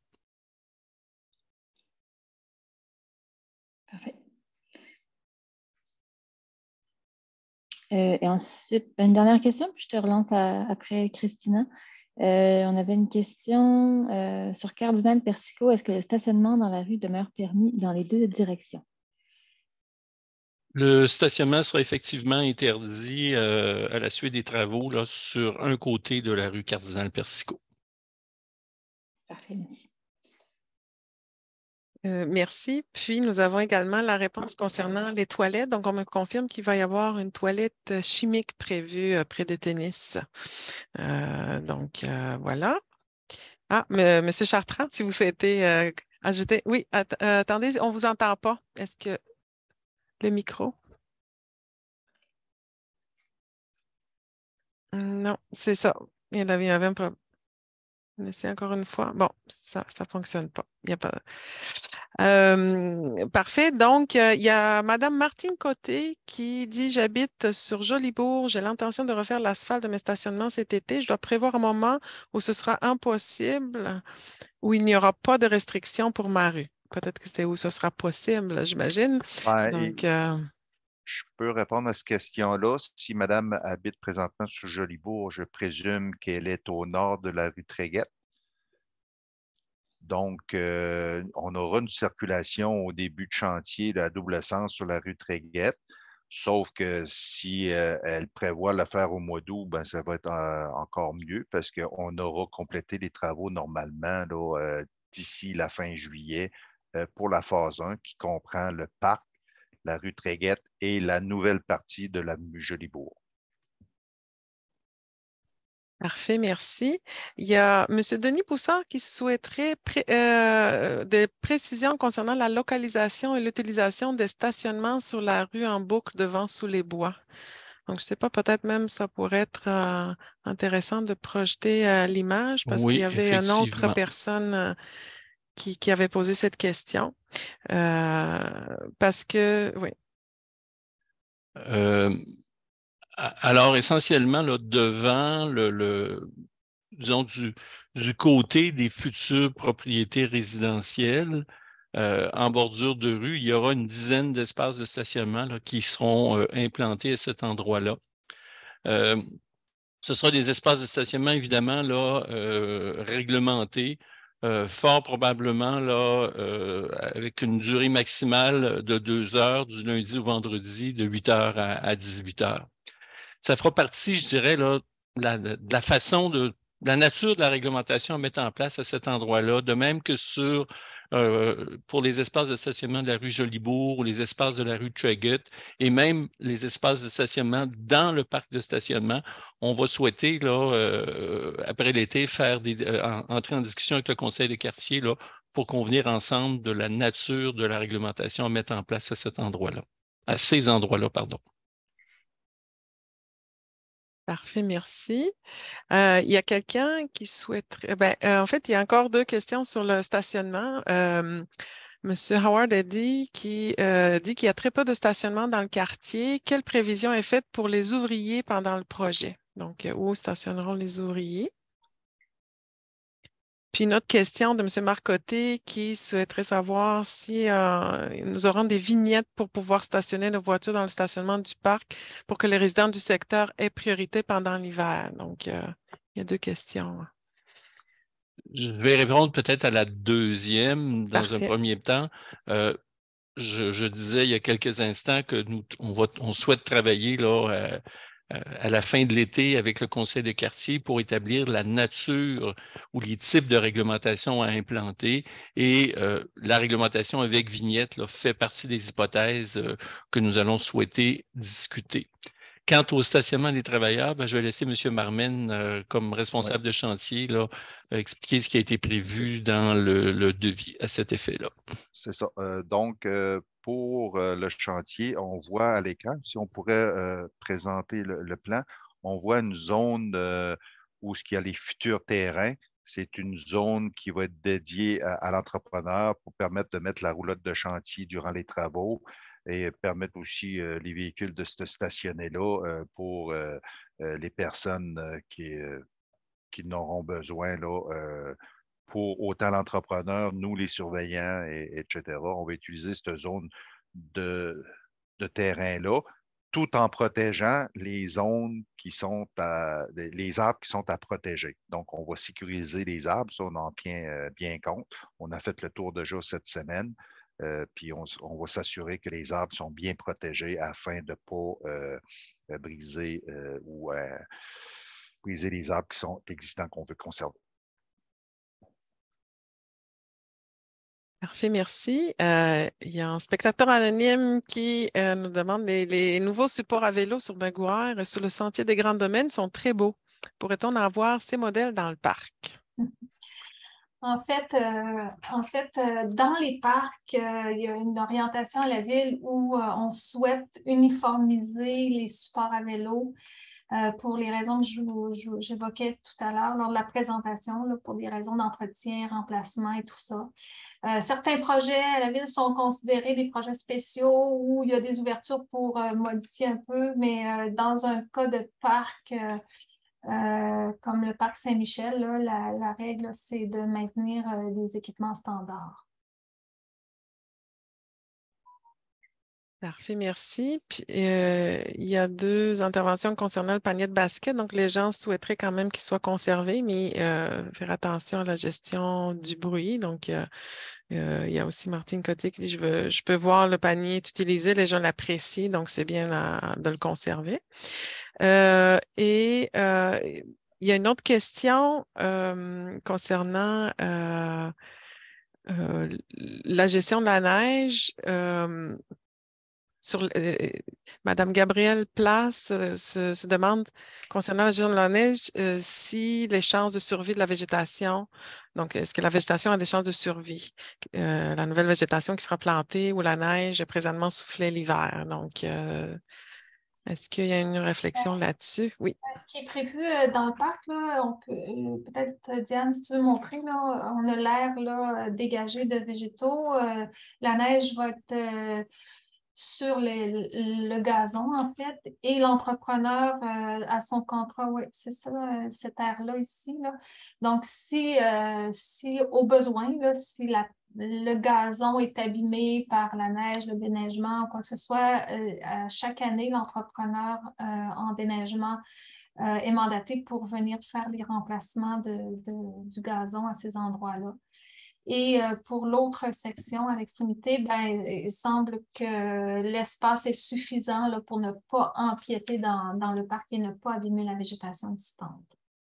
Parfait. Euh, et ensuite, une dernière question, puis je te relance à, après Christina. Euh, on avait une question euh, sur Cardinal-Persico. Est-ce que le stationnement dans la rue demeure permis dans les deux directions? Le stationnement sera effectivement interdit euh, à la suite des travaux là, sur un côté de la rue Cardinal-Persico. Parfait, merci. Euh, merci. Puis, nous avons également la réponse concernant les toilettes. Donc, on me confirme qu'il va y avoir une toilette chimique prévue euh, près de tennis. Euh, donc, euh, voilà. Ah, M. Chartrand, si vous souhaitez euh, ajouter. Oui, att euh, attendez, on ne vous entend pas. Est-ce que le micro? Non, c'est ça. Il y avait, il y avait un problème. C'est encore une fois. Bon, ça ne fonctionne pas. Il y a pas. Euh, parfait. Donc, euh, il y a Mme Martine Côté qui dit: j'habite sur Jolibourg. J'ai l'intention de refaire l'asphalte de mes stationnements cet été. Je dois prévoir un moment où ce sera impossible, où il n'y aura pas de restrictions pour ma rue. Peut-être que c'est où ce sera possible, j'imagine. Ouais, Donc, euh... je peux répondre à cette question-là. Si Madame habite présentement sur Jolibourg, je présume qu'elle est au nord de la rue Treguet. Donc, euh, on aura une circulation au début de chantier là, à double sens sur la rue Treguet. Sauf que si euh, elle prévoit le faire au mois d'août, ben, ça va être euh, encore mieux parce qu'on aura complété les travaux normalement là, euh, d'ici la fin juillet euh, pour la phase un qui comprend le parc, la rue Treguet et la nouvelle partie de l'avenue Jolibourg. Parfait, merci. Il y a M. Denis Poussard qui souhaiterait pré euh, des précisions concernant la localisation et l'utilisation des stationnements sur la rue en boucle devant sous les bois. Donc, je ne sais pas, peut-être même ça pourrait être euh, intéressant de projeter euh, l'image parce Oui, qu'il y avait une autre personne euh, qui, qui avait posé cette question. Euh, parce que, oui. Euh, alors, essentiellement, là, devant le, le disons, du, du côté des futures propriétés résidentielles, euh, en bordure de rue, il y aura une dizaine d'espaces de stationnement là, qui seront euh, implantés à cet endroit-là. Euh, ce sera des espaces de stationnement, évidemment, là, euh, réglementés, euh, fort probablement là, euh, avec une durée maximale de deux heures du lundi au vendredi, de huit heures à, à dix-huit heures. Ça fera partie, je dirais, là, de la, de la façon de, de la nature de la réglementation à mettre en place à cet endroit-là, de même que sur euh, pour les espaces de stationnement de la rue Jolibourg ou les espaces de la rue Tregut et même les espaces de stationnement dans le parc de stationnement. On va souhaiter, là, euh, après l'été, faire des, euh, entrer en discussion avec le conseil de quartier là, pour convenir ensemble de la nature de la réglementation à mettre en place à cet endroit-là, à ces endroits-là, pardon. Parfait, merci. Euh, il y a quelqu'un qui souhaiterait... Ben, euh, en fait, il y a encore deux questions sur le stationnement. Euh, Monsieur Howard a dit qu'il euh, dit qu'il y a très peu de stationnement dans le quartier. Quelle prévision est faite pour les ouvriers pendant le projet? Donc, euh, où stationneront les ouvriers? Puis une autre question de M. Marcoté qui souhaiterait savoir si euh, nous aurons des vignettes pour pouvoir stationner nos voitures dans le stationnement du parc pour que les résidents du secteur aient priorité pendant l'hiver. Donc, euh, il y a deux questions. Je vais répondre peut-être à la deuxième dans Parfait. un premier temps. Euh, je, je disais il y a quelques instants que nous, on, va, on souhaite travailler là, euh, à la fin de l'été avec le conseil de quartier pour établir la nature ou les types de réglementation à implanter. Et euh, la réglementation avec vignette là, fait partie des hypothèses euh, que nous allons souhaiter discuter. Quant au stationnement des travailleurs, ben, je vais laisser M. Marmen, euh, comme responsable ouais. de chantier, là, expliquer ce qui a été prévu dans le, le devis à cet effet-là. C'est ça. Euh, donc, euh, pour euh, le chantier, on voit à l'écran, si on pourrait euh, présenter le, le plan, on voit une zone euh, où il y a les futurs terrains. C'est une zone qui va être dédiée à, à l'entrepreneur pour permettre de mettre la roulotte de chantier durant les travaux et permettre aussi euh, les véhicules de se stationner là euh, pour euh, euh, les personnes euh, qui, euh, qui n'auront besoin là, euh, pour autant l'entrepreneur, nous les surveillants, et, etc. On va utiliser cette zone de, de terrain-là tout en protégeant les zones qui sont à, les arbres qui sont à protéger. Donc, on va sécuriser les arbres, ça, on en tient euh, bien compte. On a fait le tour déjà cette semaine. Euh, puis on, on va s'assurer que les arbres sont bien protégés afin de ne pas euh, briser euh, ou euh, briser les arbres qui sont existants qu'on veut conserver. Parfait, merci. Euh, il y a un spectateur anonyme qui euh, nous demande les, les nouveaux supports à vélo sur Maguire et sur le sentier des Grands Domaines sont très beaux. Pourrait-on avoir ces modèles dans le parc? En fait, euh, en fait euh, dans les parcs, euh, il y a une orientation à la ville où euh, on souhaite uniformiser les supports à vélo euh, pour les raisons que j'évoquais tout à l'heure lors de la présentation, là, pour des raisons d'entretien, remplacement et tout ça. Euh, certains projets à la ville sont considérés des projets spéciaux où il y a des ouvertures pour euh, modifier un peu, mais euh, dans un cas de parc euh, Euh, comme le parc Saint-Michel, là, la, la règle, c'est de maintenir euh, des équipements standards. Parfait, merci. Puis, euh, il y a deux interventions concernant le panier de basket. Donc, les gens souhaiteraient quand même qu'il soit conservé, mais euh, faire attention à la gestion du bruit. Donc, euh, euh, il y a aussi Martine Côté qui dit je, veux, je peux voir le panier est utilisé, les gens l'apprécient, donc c'est bien à, de le conserver. Euh, et euh, il y a une autre question euh, concernant euh, euh, la gestion de la neige. Euh, sur, euh, Madame Gabrielle Place euh, se, se demande concernant la gestion de la neige euh, si les chances de survie de la végétation, donc est-ce que la végétation a des chances de survie? Euh, la nouvelle végétation qui sera plantée ou la neige est présentement soufflée l'hiver. Donc, euh, est-ce qu'il y a une réflexion là-dessus? Oui. Ce qui est prévu dans le parc, là, on peut peut-être, Diane, si tu veux montrer, là, on a l'air là, dégagé de végétaux. Euh, la neige va être euh, sur les, le gazon, en fait, et l'entrepreneur euh, a son contrat, oui, c'est ça, euh, cette aire-là ici. Là. Donc, si, euh, si au besoin, là, si la le gazon est abîmé par la neige, le déneigement ou quoi que ce soit, euh, à chaque année, l'entrepreneur euh, en déneigement euh, est mandaté pour venir faire les remplacements de, de, du gazon à ces endroits-là. Et euh, pour l'autre section à l'extrémité, ben, il semble que l'espace est suffisant là, pour ne pas empiéter dans, dans le parc et ne pas abîmer la végétation existante.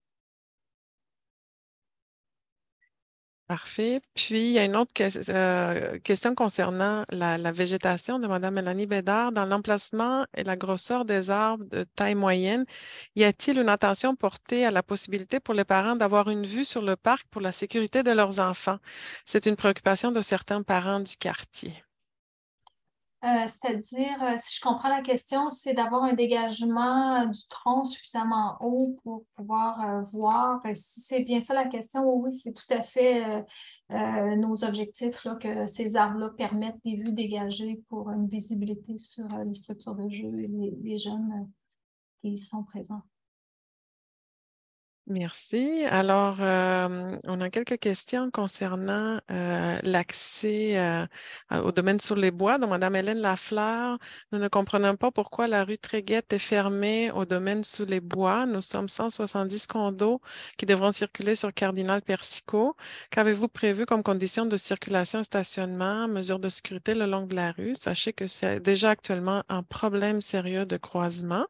Parfait. Puis, il y a une autre que- euh, question concernant la, la végétation de Mme Mélanie Bédard. Dans l'emplacement et la grosseur des arbres de taille moyenne, y a-t-il une attention portée à la possibilité pour les parents d'avoir une vue sur le parc pour la sécurité de leurs enfants? C'est une préoccupation de certains parents du quartier. Euh, c'est-à-dire, euh, si je comprends la question, c'est d'avoir un dégagement euh, du tronc suffisamment haut pour pouvoir euh, voir. Euh, si c'est bien ça la question, oui, oui, c'est tout à fait euh, euh, nos objectifs là, que ces arbres-là permettent des vues dégagées pour une visibilité sur euh, les structures de jeu et les, les jeunes euh, qui y sont présents. Merci. Alors, euh, on a quelques questions concernant euh, l'accès euh, au domaine sur les bois. Donc, Mme Hélène Lafleur, nous ne comprenons pas pourquoi la rue Tréguette est fermée au domaine sous les bois. Nous sommes cent soixante-dix condos qui devront circuler sur Cardinal Persico. Qu'avez-vous prévu comme conditions de circulation et stationnement, mesures de sécurité le long de la rue? Sachez que c'est déjà actuellement un problème sérieux de croisement.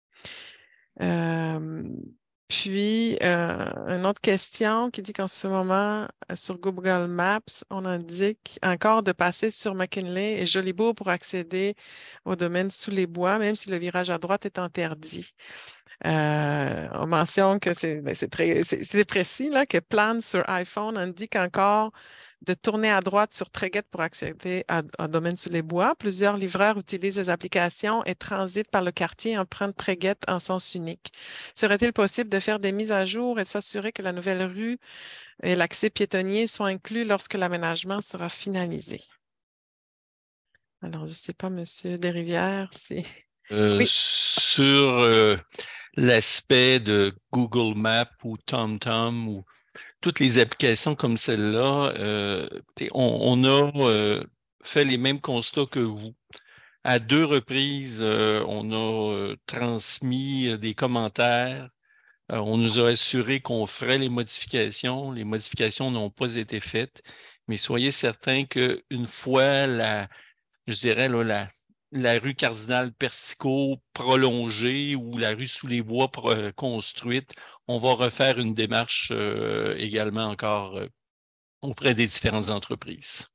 Euh, Puis, euh, une autre question qui dit qu'en ce moment, euh, sur Google Maps, on indique encore de passer sur McKinley et Jolibourg pour accéder au domaine sous les bois, même si le virage à droite est interdit. Euh, on mentionne que c'est ben, c'est très c'est c'est précis, là, que Plan sur iPhone indique encore de tourner à droite sur Tréguette pour accéder à, à domaine sous les bois. Plusieurs livreurs utilisent les applications et transitent par le quartier et empruntent Tréguette en sens unique. Serait-il possible de faire des mises à jour et de s'assurer que la nouvelle rue et l'accès piétonnier soient inclus lorsque l'aménagement sera finalisé? Alors, je ne sais pas, M. Desrivières, c'est... Euh, Oui. Sur euh, l'aspect de Google Maps ou TomTom ou toutes les applications comme celle-là, euh, on, on a euh, fait les mêmes constats que vous. À deux reprises, euh, on a euh, transmis euh, des commentaires. Euh, on nous a assuré qu'on ferait les modifications. Les modifications n'ont pas été faites, mais soyez certains qu'une fois la, je dirais, là, la, la rue Cardinal-Persico prolongée ou la rue sous les bois euh, construite, on va refaire une démarche euh, également encore euh, auprès des différentes entreprises.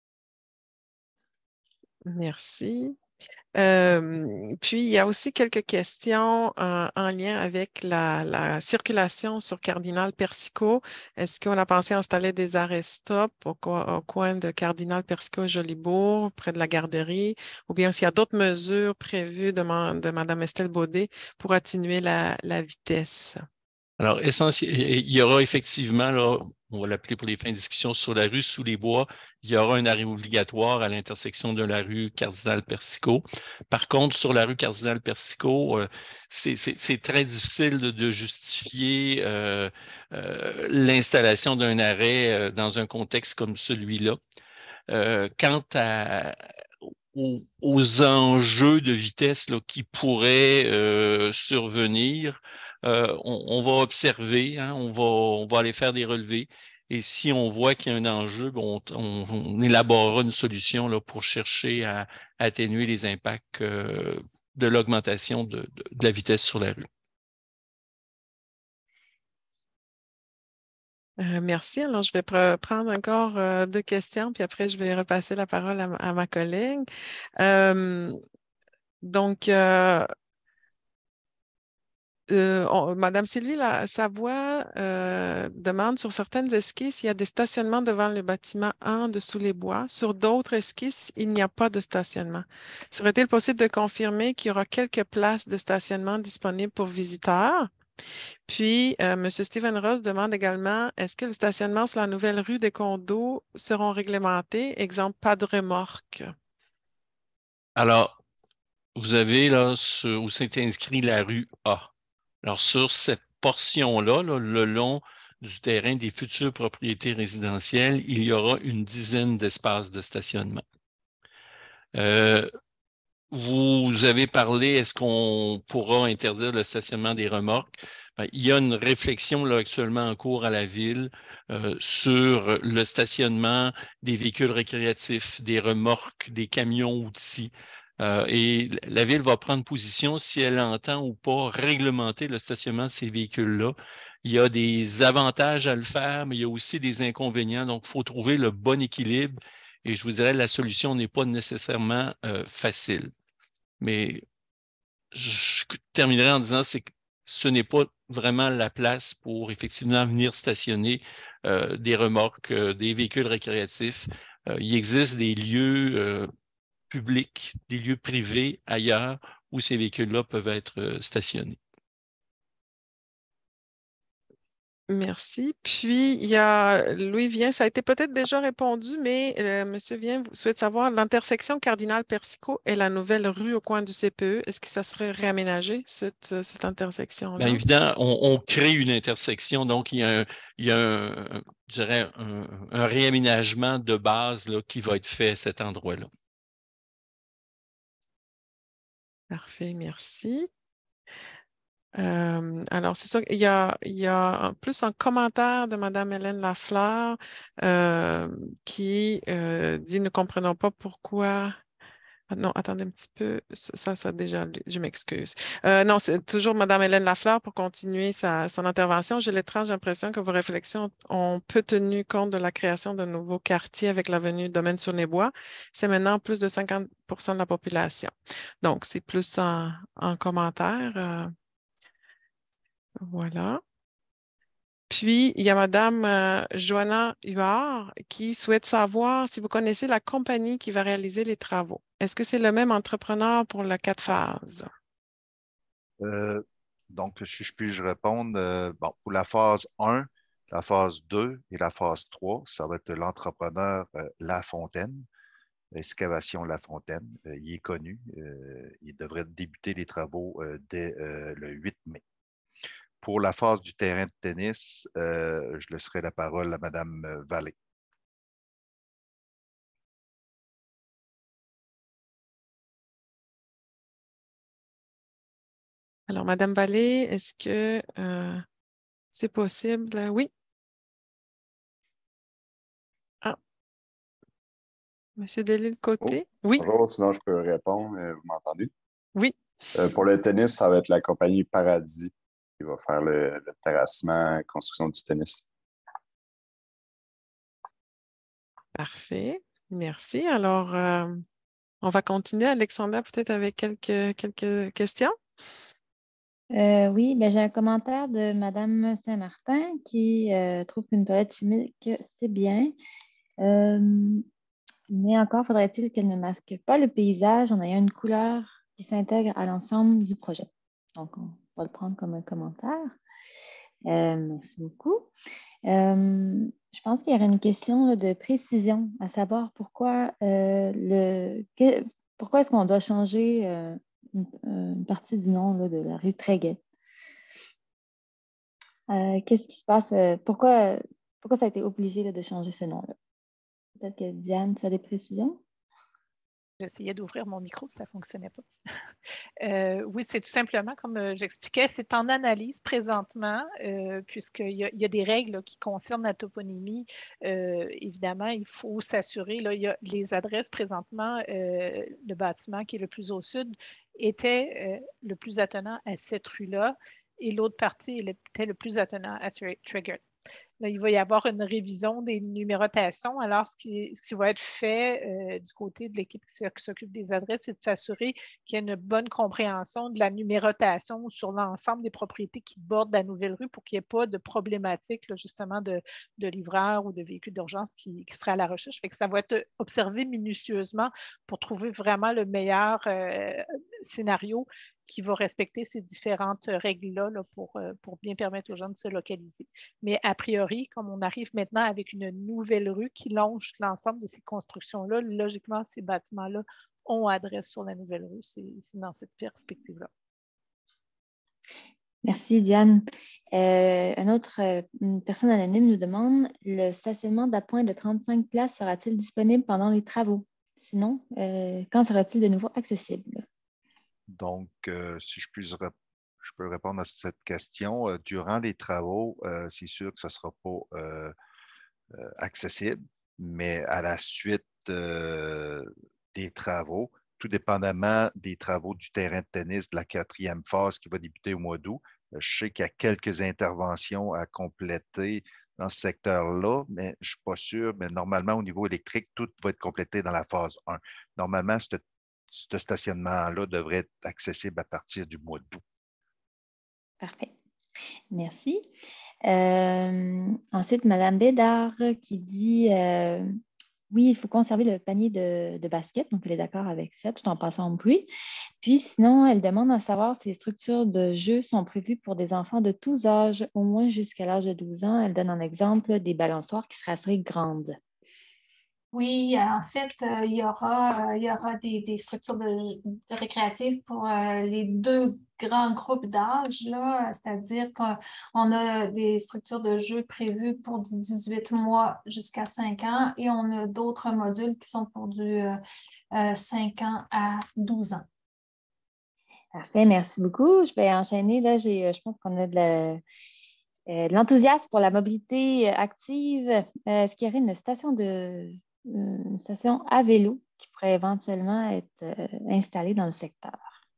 Merci. Euh, puis, il y a aussi quelques questions euh, en lien avec la, la circulation sur Cardinal Persico. Est-ce qu'on a pensé installer des arrêts-stop au, co au coin de Cardinal Persico et Jolibourg, près de la garderie, ou bien s'il y a d'autres mesures prévues de, de Mme Estelle Baudet pour atténuer la, la vitesse? Alors, essentiellement, il y aura effectivement, là, on va l'appeler pour les fins de discussion, sur la rue sous les bois, il y aura un arrêt obligatoire à l'intersection de la rue Cardinal-Persico. Par contre, sur la rue Cardinal-Persico, euh, c'est très difficile de, de justifier euh, euh, l'installation d'un arrêt euh, dans un contexte comme celui-là. Euh, quant à, aux, aux enjeux de vitesse là, qui pourraient euh, survenir, euh, on, on va observer, hein, on, va, on va aller faire des relevés. Et si on voit qu'il y a un enjeu, on, on, on élaborera une solution là, pour chercher à, à atténuer les impacts euh, de l'augmentation de, de, de la vitesse sur la rue. Euh, merci. Alors, je vais pr prendre encore euh, deux questions, puis après, je vais repasser la parole à, à ma collègue. Euh, donc, euh, euh, on, Madame Sylvie la, Savoie euh, demande sur certaines esquisses, il y a des stationnements devant le bâtiment un de sous les bois. Sur d'autres esquisses, il n'y a pas de stationnement. Serait-il possible de confirmer qu'il y aura quelques places de stationnement disponibles pour visiteurs? Puis, euh, M. Stephen Ross demande également, est-ce que le stationnement sur la nouvelle rue des condos seront réglementés? Exemple, pas de remorque. Alors, vous avez là ce, où c'est inscrit la rue A. Alors, sur cette portion-là, là, le long du terrain des futures propriétés résidentielles, il y aura une dizaine d'espaces de stationnement. Euh, vous avez parlé, est-ce qu'on pourra interdire le stationnement des remorques? Ben, il y a une réflexion là, actuellement en cours à la Ville euh, sur le stationnement des véhicules récréatifs, des remorques, des camions-outils. Euh, et la Ville va prendre position si elle entend ou pas réglementer le stationnement de ces véhicules-là. Il y a des avantages à le faire, mais il y a aussi des inconvénients. Donc, il faut trouver le bon équilibre. Et je vous dirais, la solution n'est pas nécessairement euh, facile. Mais je terminerai en disant c'est que ce n'est pas vraiment la place pour effectivement venir stationner euh, des remorques, euh, des véhicules récréatifs. Euh, il existe des lieux euh, publics, des lieux privés ailleurs où ces véhicules-là peuvent être euh, stationnés. Merci. Puis, il y a Louis Vien, ça a été peut-être déjà répondu, mais euh, Monsieur Vien souhaite savoir l'intersection Cardinal-Persico et la nouvelle rue au coin du C P E. Est-ce que ça serait réaménagé, cette, cette intersection-là? Bien évidemment, on, on crée une intersection, donc il y a un, il y a un, je dirais un, un réaménagement de base là, qui va être fait à cet endroit-là. Parfait, merci. Euh, alors, c'est ça, il y a, il y a un- plus un commentaire de Mme Hélène Lafleur euh, qui euh, dit « Ne comprenons pas pourquoi… » Ah non, attendez un petit peu, ça, ça, ça déjà, lu. Je m'excuse. Euh, non, c'est toujours Mme Hélène Lafleur pour continuer sa, son intervention. J'ai l'étrange impression que vos réflexions ont peu tenu compte de la création d'un nouveau quartier avec l'avenue Domaine-sur-les-Bois. C'est maintenant plus de cinquante pour cent de la population. Donc, c'est plus en, en commentaire. euh, Voilà. Puis, il y a Mme euh, Joanna Huard qui souhaite savoir si vous connaissez la compagnie qui va réaliser les travaux. Est-ce que c'est le même entrepreneur pour la quatre phases? Euh, donc, si je puis répondre, euh, bon, pour la phase un, la phase deux et la phase trois, ça va être l'entrepreneur euh, La Fontaine, Excavation La Fontaine. Euh, il est connu. Euh, il devrait débuter les travaux euh, dès euh, le huit mai. Pour la phase du terrain de tennis, euh, je laisserai la parole à Mme Vallée. Alors, Mme Vallée, est-ce que euh, c'est possible? Oui. Ah, M. Delisle-Côté? Oh, Oui, bonjour, sinon je peux répondre. Euh, Vous m'entendez? oui. Euh, pour le tennis, ça va être la compagnie Paradis qui va faire le, le terrassement, construction du tennis. Parfait. Merci. Alors, euh, on va continuer, Alexandra, peut-être avec quelques, quelques questions. Euh, oui, ben, j'ai un commentaire de Mme Saint-Martin qui euh, trouve qu'une toilette chimique, c'est bien. Euh, mais encore faudrait-il qu'elle ne masque pas le paysage en ayant une couleur qui s'intègre à l'ensemble du projet. Donc, on va le prendre comme un commentaire. Euh, merci beaucoup. Euh, je pense qu'il y aurait une question là, de précision, à savoir pourquoi, euh, le, que, pourquoi est-ce qu'on doit changer euh, une, une partie du nom là, de la rue Tréguet. Euh, qu'est-ce qui se passe? euh, pourquoi, pourquoi ça a été obligé là, de changer ce nom-là? Peut-être que Diane, tu as des précisions? J'essayais d'ouvrir mon micro, ça ne fonctionnait pas. euh, oui, c'est tout simplement, comme euh, j'expliquais, c'est en analyse présentement, euh, puisqu'il y, y a des règles là, qui concernent la toponymie. Euh, évidemment, il faut s'assurer, là, il y a les adresses présentement, euh, le bâtiment qui est le plus au sud était euh, le plus attenant à cette rue-là, et l'autre partie était le plus attenant à Trigger. Là, il va y avoir une révision des numérotations. Alors, ce qui, ce qui va être fait euh, du côté de l'équipe qui s'occupe des adresses, c'est de s'assurer qu'il y a une bonne compréhension de la numérotation sur l'ensemble des propriétés qui bordent la nouvelle rue pour qu'il n'y ait pas de problématique là, justement de, de livreurs ou de véhicules d'urgence qui, qui seraient à la recherche. Fait que ça va être observé minutieusement pour trouver vraiment le meilleur euh, scénario qui va respecter ces différentes règles-là là, pour, pour bien permettre aux gens de se localiser. Mais a priori, comme on arrive maintenant avec une nouvelle rue qui longe l'ensemble de ces constructions-là, logiquement, ces bâtiments-là ont adresse sur la nouvelle rue. C'est dans cette perspective-là. Merci, Diane. Euh, une autre euh, une personne anonyme nous demande, le stationnement d'appoint de trente-cinq places sera-t-il disponible pendant les travaux? Sinon, euh, quand sera-t-il de nouveau accessible? Donc, euh, si je, puis, je peux répondre à cette question, euh, durant les travaux, euh, c'est sûr que ça ne sera pas euh, euh, accessible, mais à la suite euh, des travaux, tout dépendamment des travaux du terrain de tennis de la quatrième phase qui va débuter au mois d'août, euh, je sais qu'il y a quelques interventions à compléter dans ce secteur-là, mais je ne suis pas sûr, mais normalement, au niveau électrique, tout va être complété dans la phase un. Normalement, ce ce stationnement-là devrait être accessible à partir du mois d'août. Parfait. Merci. Euh, ensuite, Mme Bédard qui dit euh, oui, il faut conserver le panier de, de basket, donc elle est d'accord avec ça, tout en passant au bruit. Puis sinon, elle demande à savoir si les structures de jeu sont prévues pour des enfants de tous âges, au moins jusqu'à l'âge de douze ans. Elle donne un exemple des balançoires qui seraient assez grandes. Oui, en fait, euh, il y aura, euh, il y aura des, des structures de, de récréatives pour euh, les deux grands groupes d'âge, là, c'est-à-dire qu'on a des structures de jeu prévues pour du dix-huit mois jusqu'à cinq ans et on a d'autres modules qui sont pour du euh, euh, cinq ans à douze ans. Parfait, merci beaucoup. Je vais enchaîner. Là, j'ai, je pense qu'on a de la... Euh, de l'enthousiasme pour la mobilité active. Euh, est-ce qu'il y aurait une station, de, une station à vélo qui pourrait éventuellement être euh, installée dans le secteur?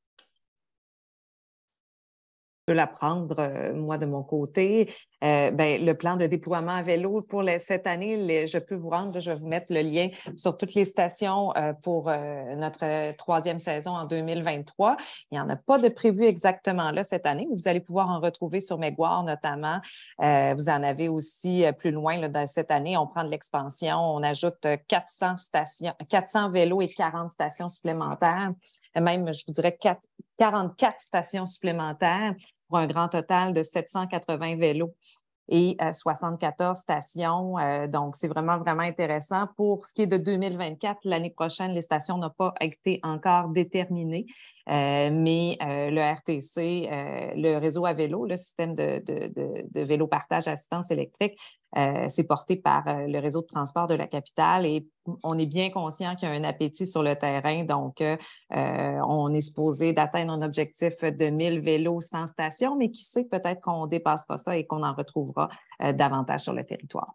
Je peux la prendre, euh, moi, de mon côté. Euh, ben, le plan de déploiement à vélo pour les, cette année, les, je peux vous rendre, je vais vous mettre le lien sur toutes les stations euh, pour euh, notre troisième saison en deux mille vingt-trois. Il n'y en a pas de prévu exactement là cette année, mais vous allez pouvoir en retrouver sur Mégoire notamment. Euh, vous en avez aussi euh, plus loin là, dans cette année. On prend de l'expansion, on ajoute quatre cents stations, quatre cents vélos et quarante stations supplémentaires. Même, je vous dirais, quarante-quatre stations supplémentaires pour un grand total de sept cent quatre-vingts vélos et euh, soixante-quatorze stations. Euh, donc, c'est vraiment, vraiment intéressant. Pour ce qui est de deux mille vingt-quatre, l'année prochaine, les stations n'ont pas été encore déterminées, euh, mais euh, le R T C, euh, le réseau à vélo, le système de, de, de, de vélo partage assistance électrique, euh, c'est porté par euh, le réseau de transport de la capitale et on est bien conscient qu'il y a un appétit sur le terrain. Donc, euh, on est supposé d'atteindre un objectif de mille vélos sans station, mais qui sait, peut-être qu'on dépassera ça et qu'on en retrouvera euh, davantage sur le territoire.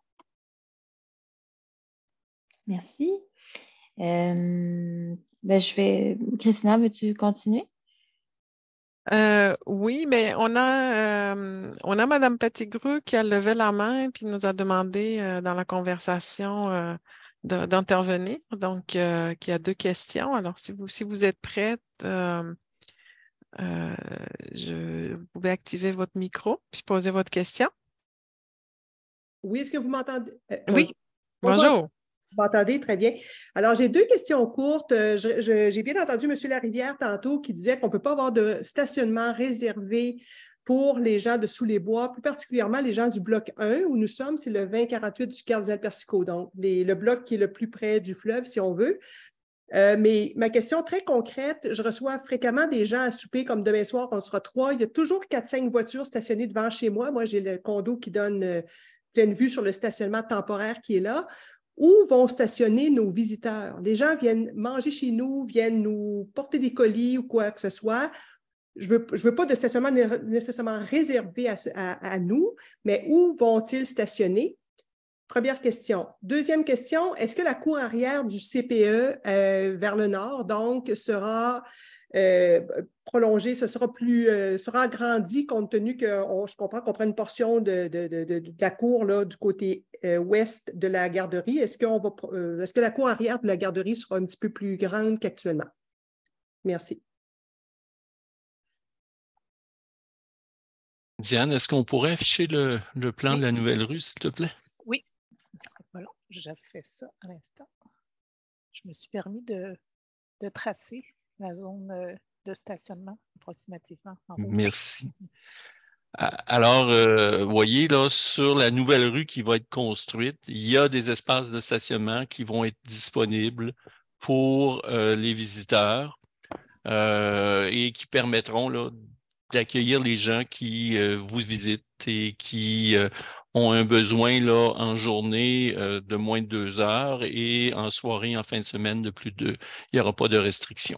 Merci. Euh, ben, je vais... Christina, veux-tu continuer? Euh, oui, mais on a, euh, on a Mme Pettigrew qui a levé la main et nous a demandé euh, dans la conversation euh, de, d'intervenir. Donc, euh, qui a deux questions. Alors, si vous, si vous êtes prête, euh, euh, je, vous pouvez activer votre micro puis poser votre question. Oui, est-ce que vous m'entendez? Euh, oui, bonjour. bonjour. Vous m'entendez? Très bien. Alors, j'ai deux questions courtes. Je, je, j'ai bien entendu M. Larivière tantôt qui disait qu'on ne peut pas avoir de stationnement réservé pour les gens de Sous-les-Bois, plus particulièrement les gens du bloc un où nous sommes, c'est le vingt quarante-huit du Cardinal-Persico, donc les, le bloc qui est le plus près du fleuve, si on veut. Euh, mais ma question très concrète, je reçois fréquemment des gens à souper, comme demain soir, on sera trois. Il y a toujours quatre cinq voitures stationnées devant chez moi. Moi, j'ai le condo qui donne euh, pleine vue sur le stationnement temporaire qui est là. Où vont stationner nos visiteurs? Les gens viennent manger chez nous, viennent nous porter des colis ou quoi que ce soit. Je ne veux, je veux pas de stationnement nécessairement réservé à, à, à nous, mais où vont-ils stationner? Première question. Deuxième question, est-ce que la cour arrière du C P E euh, vers le nord, donc, sera euh, prolongée, ce sera plus, euh, sera agrandie compte tenu que on, je comprends qu'on prend une portion de, de, de, de, de la cour là, du côté euh, ouest de la garderie. Est-ce qu'on va, euh, est-ce que la cour arrière de la garderie sera un petit peu plus grande qu'actuellement? Merci. Diane, est-ce qu'on pourrait afficher le, le plan oui. de la nouvelle rue, s'il te plaît? Oui, ce sera pas long. Je fais ça à l'instant. Je me suis permis de, de tracer la zone de stationnement approximativement en rouge. Merci. Alors, euh, vous voyez, là, sur la nouvelle rue qui va être construite, il y a des espaces de stationnement qui vont être disponibles pour euh, les visiteurs euh, et qui permettront là, d'accueillir les gens qui euh, vous visitent et qui euh, ont un besoin là, en journée euh, de moins de deux heures et en soirée, en fin de semaine, de plus de deux. Il n'y aura pas de restriction.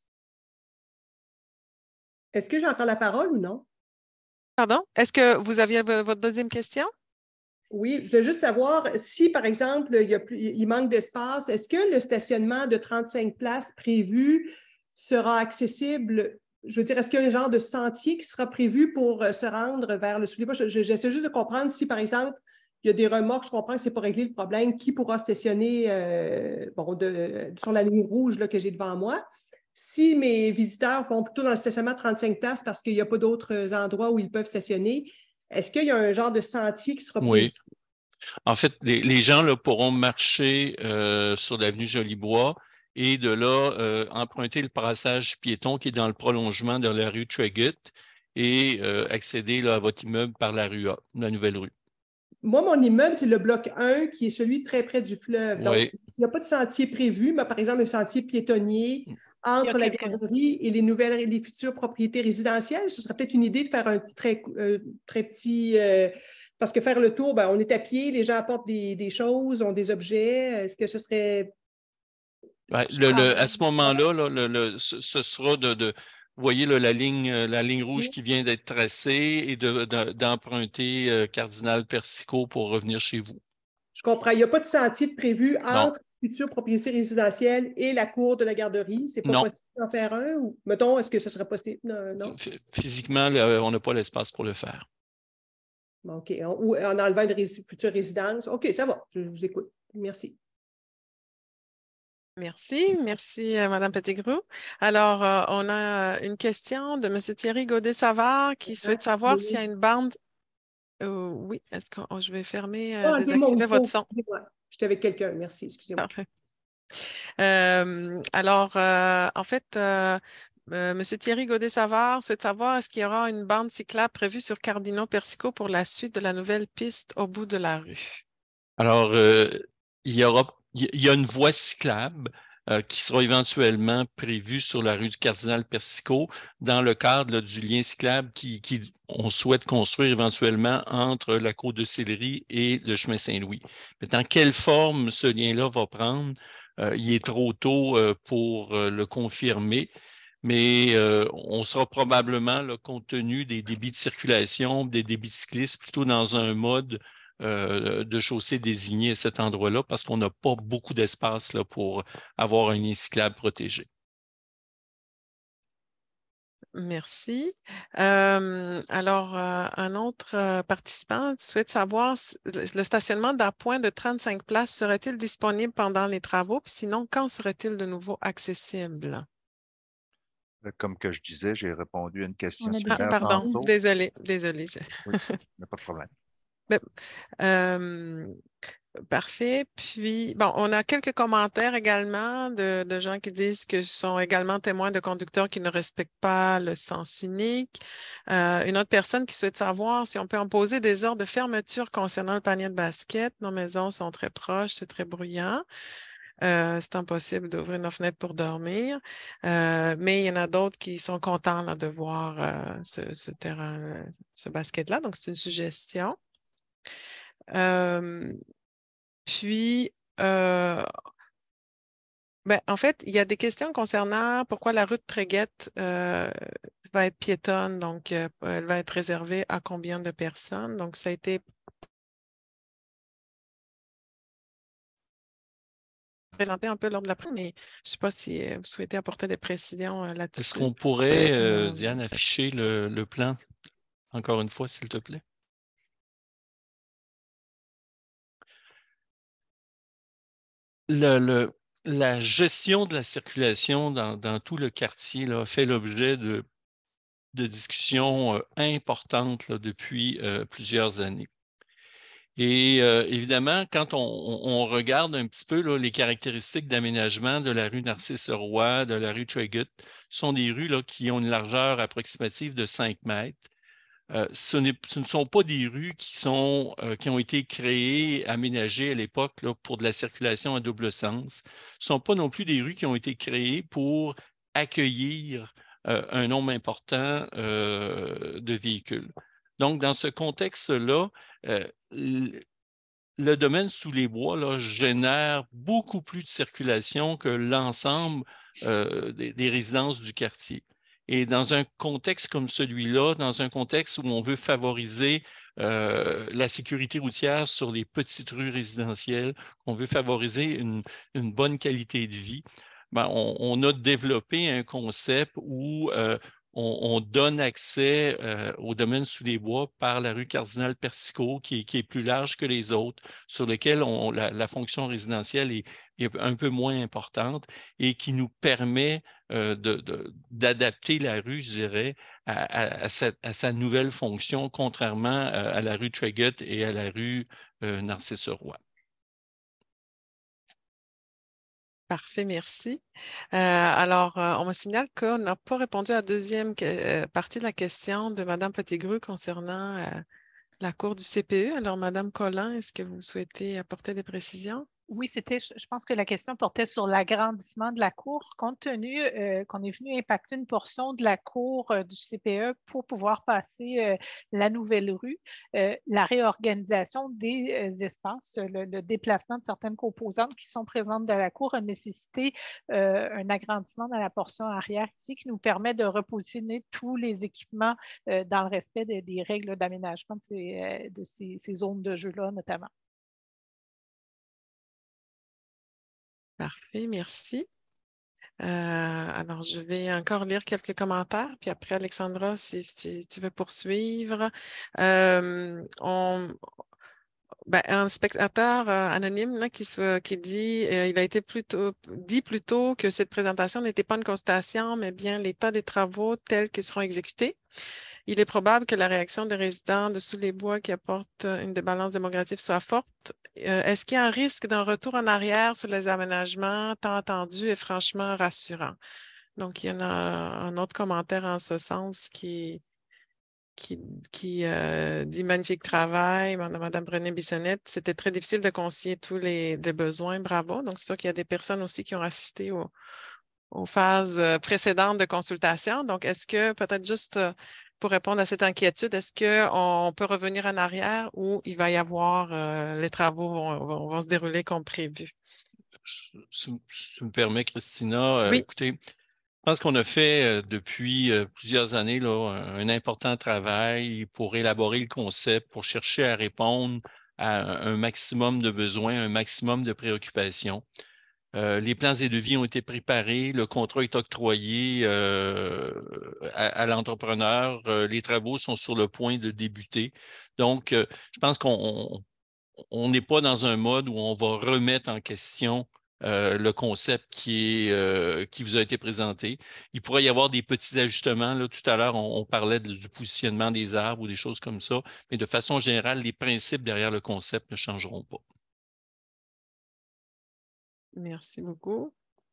Est-ce que j'ai encore la parole ou non? Pardon? Est-ce que vous aviez votre deuxième question? Oui, je veux juste savoir si, par exemple, il, y a plus, il manque d'espace, est-ce que le stationnement de trente-cinq places prévu sera accessible? Je veux dire, est-ce qu'il y a un genre de sentier qui sera prévu pour se rendre vers le sous-les-bois? J'essaie juste de comprendre si, par exemple, il y a des remorques, je comprends que ce n'est pas réglé le problème, qui pourra stationner euh, bon, de, sur la ligne rouge là, que j'ai devant moi. Si mes visiteurs vont plutôt dans le stationnement de trente-cinq places parce qu'il n'y a pas d'autres endroits où ils peuvent stationner, est-ce qu'il y a un genre de sentier qui sera prévu? Oui. En fait, les, les gens là, pourront marcher euh, sur l'avenue Jolibois et de là, euh, emprunter le passage piéton qui est dans le prolongement de la rue Tregut et euh, accéder là, à votre immeuble par la rue A, la nouvelle rue. Moi, mon immeuble, c'est le bloc un qui est celui très près du fleuve. Donc, oui. il n'y a pas de sentier prévu, mais par exemple, un sentier piétonnier entre la garderie et les nouvelles et les futures propriétés résidentielles. Ce serait peut-être une idée de faire un très, euh, très petit... Euh, parce que faire le tour, ben, on est à pied, les gens apportent des, des choses, ont des objets. Est-ce que ce serait... Ouais, le, le, à ce moment-là, là, le, le, ce, ce sera de... de vous voyez là, la, ligne, la ligne rouge qui vient d'être tracée et de, de, d'emprunter euh, Cardinal Persico pour revenir chez vous. Je comprends. Il n'y a pas de sentier prévu entre non. future propriété résidentielle et la cour de la garderie. C'est pas non. possible d'en faire un? Ou, mettons, est-ce que ce serait possible? Non. non? Physiquement, là, on n'a pas l'espace pour le faire. OK. Ou en enlevant une rés future résidence. OK, ça va. Je, je vous écoute. Merci. Merci, merci euh, Mme Pettigrew. Alors, euh, on a une question de M. Thierry Gaudet-Savard qui souhaite savoir s'il y a une bande. Euh, oui, est-ce que oh, je vais fermer, euh, oh, désactiver votre son. J'étais avec quelqu'un, merci, excusez-moi. Euh, alors, euh, en fait, euh, euh, M. Thierry Gaudet-Savard souhaite savoir est-ce qu'il y aura une bande cyclable prévue sur Cardinaux-Persico pour la suite de la nouvelle piste au bout de la rue? Alors, euh, il y aura il y a une voie cyclable euh, qui sera éventuellement prévue sur la rue du Cardinal-Persico dans le cadre là, du lien cyclable qui, qui on souhaite construire éventuellement entre la Côte de Sillery et le chemin Saint-Louis. Mais dans quelle forme ce lien-là va prendre, euh, il est trop tôt euh, pour euh, le confirmer. Mais euh, on sera probablement, là, compte tenu des débits de circulation, des débits cyclistes, plutôt dans un mode Euh, de chaussée désignée à cet endroit-là parce qu'on n'a pas beaucoup d'espace là, pour avoir un lien cyclable protégé. Merci. Euh, alors, euh, un autre euh, participant souhaite savoir si le stationnement d'appoint de trente-cinq places serait-il disponible pendant les travaux? Sinon, quand serait-il de nouveau accessible? Comme que je disais, j'ai répondu à une question ah, pardon, tantôt. désolé, désolé. Oui, il n'y a pas de problème. Ben, euh, parfait. Puis, bon, on a quelques commentaires également de, de gens qui disent que ce sont également témoins de conducteurs qui ne respectent pas le sens unique. Euh, une autre personne qui souhaite savoir si on peut imposer des ordres de fermeture concernant le panier de basket. Nos maisons sont très proches, c'est très bruyant. Euh, c'est impossible d'ouvrir nos fenêtres pour dormir. Euh, mais il y en a d'autres qui sont contents là, de voir euh, ce, ce terrain, ce basket-là. Donc, c'est une suggestion. Euh, puis, euh, ben, en fait, il y a des questions concernant pourquoi la rue de Tréguette euh, va être piétonne, donc euh, elle va être réservée à combien de personnes. Donc, ça a été présenté un peu lors de la première, mais je ne sais pas si vous souhaitez apporter des précisions euh, là-dessus. Est-ce qu'on pourrait, euh, Diane, afficher le, le plan encore une fois, s'il te plaît? Le, le, la gestion de la circulation dans, dans tout le quartier là, fait l'objet de, de discussions euh, importantes là, depuis euh, plusieurs années. Et euh, évidemment, quand on, on regarde un petit peu là, les caractéristiques d'aménagement de la rue Narcisse-Roy, de la rue Tregut, ce sont des rues là, qui ont une largeur approximative de cinq mètres. Euh, ce, ce ne sont pas des rues qui, sont, euh, qui ont été créées, aménagées à l'époque pour de la circulation à double sens. Ce ne sont pas non plus des rues qui ont été créées pour accueillir euh, un nombre important euh, de véhicules. Donc, dans ce contexte-là, euh, le domaine sous les bois là, génère beaucoup plus de circulation que l'ensemble euh, des, des résidences du quartier. Et dans un contexte comme celui-là, dans un contexte où on veut favoriser euh, la sécurité routière sur les petites rues résidentielles, on veut favoriser une, une bonne qualité de vie, ben, on, on a développé un concept où euh, on, on donne accès euh, au domaine sous les bois par la rue Cardinal-Persico, qui, qui est plus large que les autres, sur lequel on, la, la fonction résidentielle est, est un peu moins importante et qui nous permet euh, de, de, d'adapter la rue, je dirais, à, à, à, sa, à sa nouvelle fonction, contrairement à, à la rue Treguet et à la rue euh, Narcisse-Roy. Parfait, merci. Euh, alors, euh, on me signale qu'on n'a pas répondu à la deuxième euh, partie de la question de Mme Petitgrue concernant euh, la cour du C P E. Alors, Mme Collin, est-ce que vous souhaitez apporter des précisions? Oui, c'était, je pense que la question portait sur l'agrandissement de la cour, compte tenu euh, qu'on est venu impacter une portion de la cour euh, du C P E pour pouvoir passer euh, la nouvelle rue. Euh, la réorganisation des euh, espaces, le, le déplacement de certaines composantes qui sont présentes dans la cour a nécessité euh, un agrandissement dans la portion arrière ici qui nous permet de repositionner tous les équipements euh, dans le respect de, des règles d'aménagement de ces, euh, de ces, ces zones de jeu-là notamment. Parfait, merci. Euh, alors, je vais encore lire quelques commentaires, puis après, Alexandra, si, si tu veux poursuivre. Euh, on, ben, un spectateur euh, anonyme là, qui, se, qui dit euh, il a été plutôt dit plutôt que cette présentation n'était pas une constatation, mais bien l'état des travaux tels qu'ils seront exécutés. Il est probable que la réaction des résidents de Sous-les-Bois qui apporte une débalance démographique soit forte. Euh, est-ce qu'il y a un risque d'un retour en arrière sur les aménagements tant attendus et franchement rassurant? Donc, il y en a un autre commentaire en ce sens qui, qui, qui euh, dit magnifique travail, Madame Brené Bissonnette. C'était très difficile de concilier tous les, les besoins. Bravo. Donc, c'est sûr qu'il y a des personnes aussi qui ont assisté au, aux phases précédentes de consultation. Donc, est-ce que peut-être juste pour répondre à cette inquiétude, est-ce qu'on peut revenir en arrière ou il va y avoir, euh, les travaux vont, vont, vont se dérouler comme prévu? Si tu me permets, Christina, euh, oui. écoutez, je pense qu'on a fait euh, depuis euh, plusieurs années là, un, un important travail pour élaborer le concept, pour chercher à répondre à un maximum de besoins, un maximum de préoccupations. Euh, les plans et devis ont été préparés, le contrat est octroyé euh, à, à l'entrepreneur, euh, les travaux sont sur le point de débuter. Donc, euh, je pense qu'on on n'est pas dans un mode où on va remettre en question euh, le concept qui, est, euh, qui vous a été présenté. Il pourrait y avoir des petits ajustements. Là, tout à l'heure, on, on parlait de, du positionnement des arbres ou des choses comme ça, mais de façon générale, les principes derrière le concept ne changeront pas. Merci beaucoup.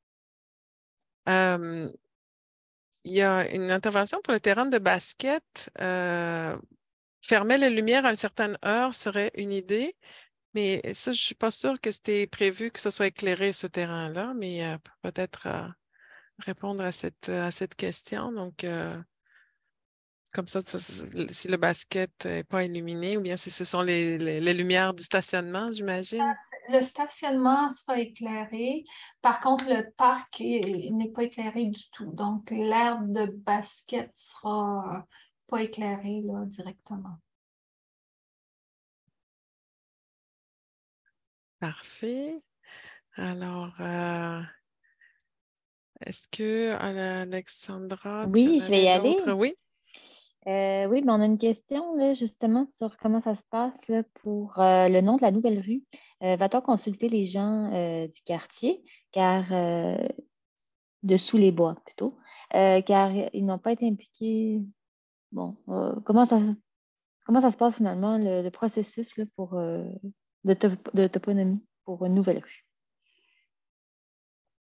Euh, il y a une intervention pour le terrain de basket. Euh, fermer les lumières à une certaine heure serait une idée, mais ça, je ne suis pas sûre que c'était prévu que ce soit éclairé, ce terrain-là, mais euh, peut-être euh, répondre à cette, à cette question. Donc, euh, comme ça, ça, si le basket n'est pas illuminé, ou bien si ce sont les, les, les lumières du stationnement, j'imagine. Le stationnement sera éclairé. Par contre, le parc n'est pas éclairé du tout. Donc, l'aire de basket sera pas éclairée là, directement. Parfait. Alors, euh, est-ce que Alexandra, tu en Oui, je vais y avais aller. d'autres? Oui. Euh, oui, ben on a une question là, justement sur comment ça se passe là, pour euh, le nom de la nouvelle rue. Euh, va-t-on consulter les gens euh, du quartier, car euh, de Sous-les-Bois plutôt, euh, car ils n'ont pas été impliqués. Bon, euh, comment ça, comment ça se passe finalement le, le processus là, pour, euh, de, top, de toponymie pour une nouvelle rue?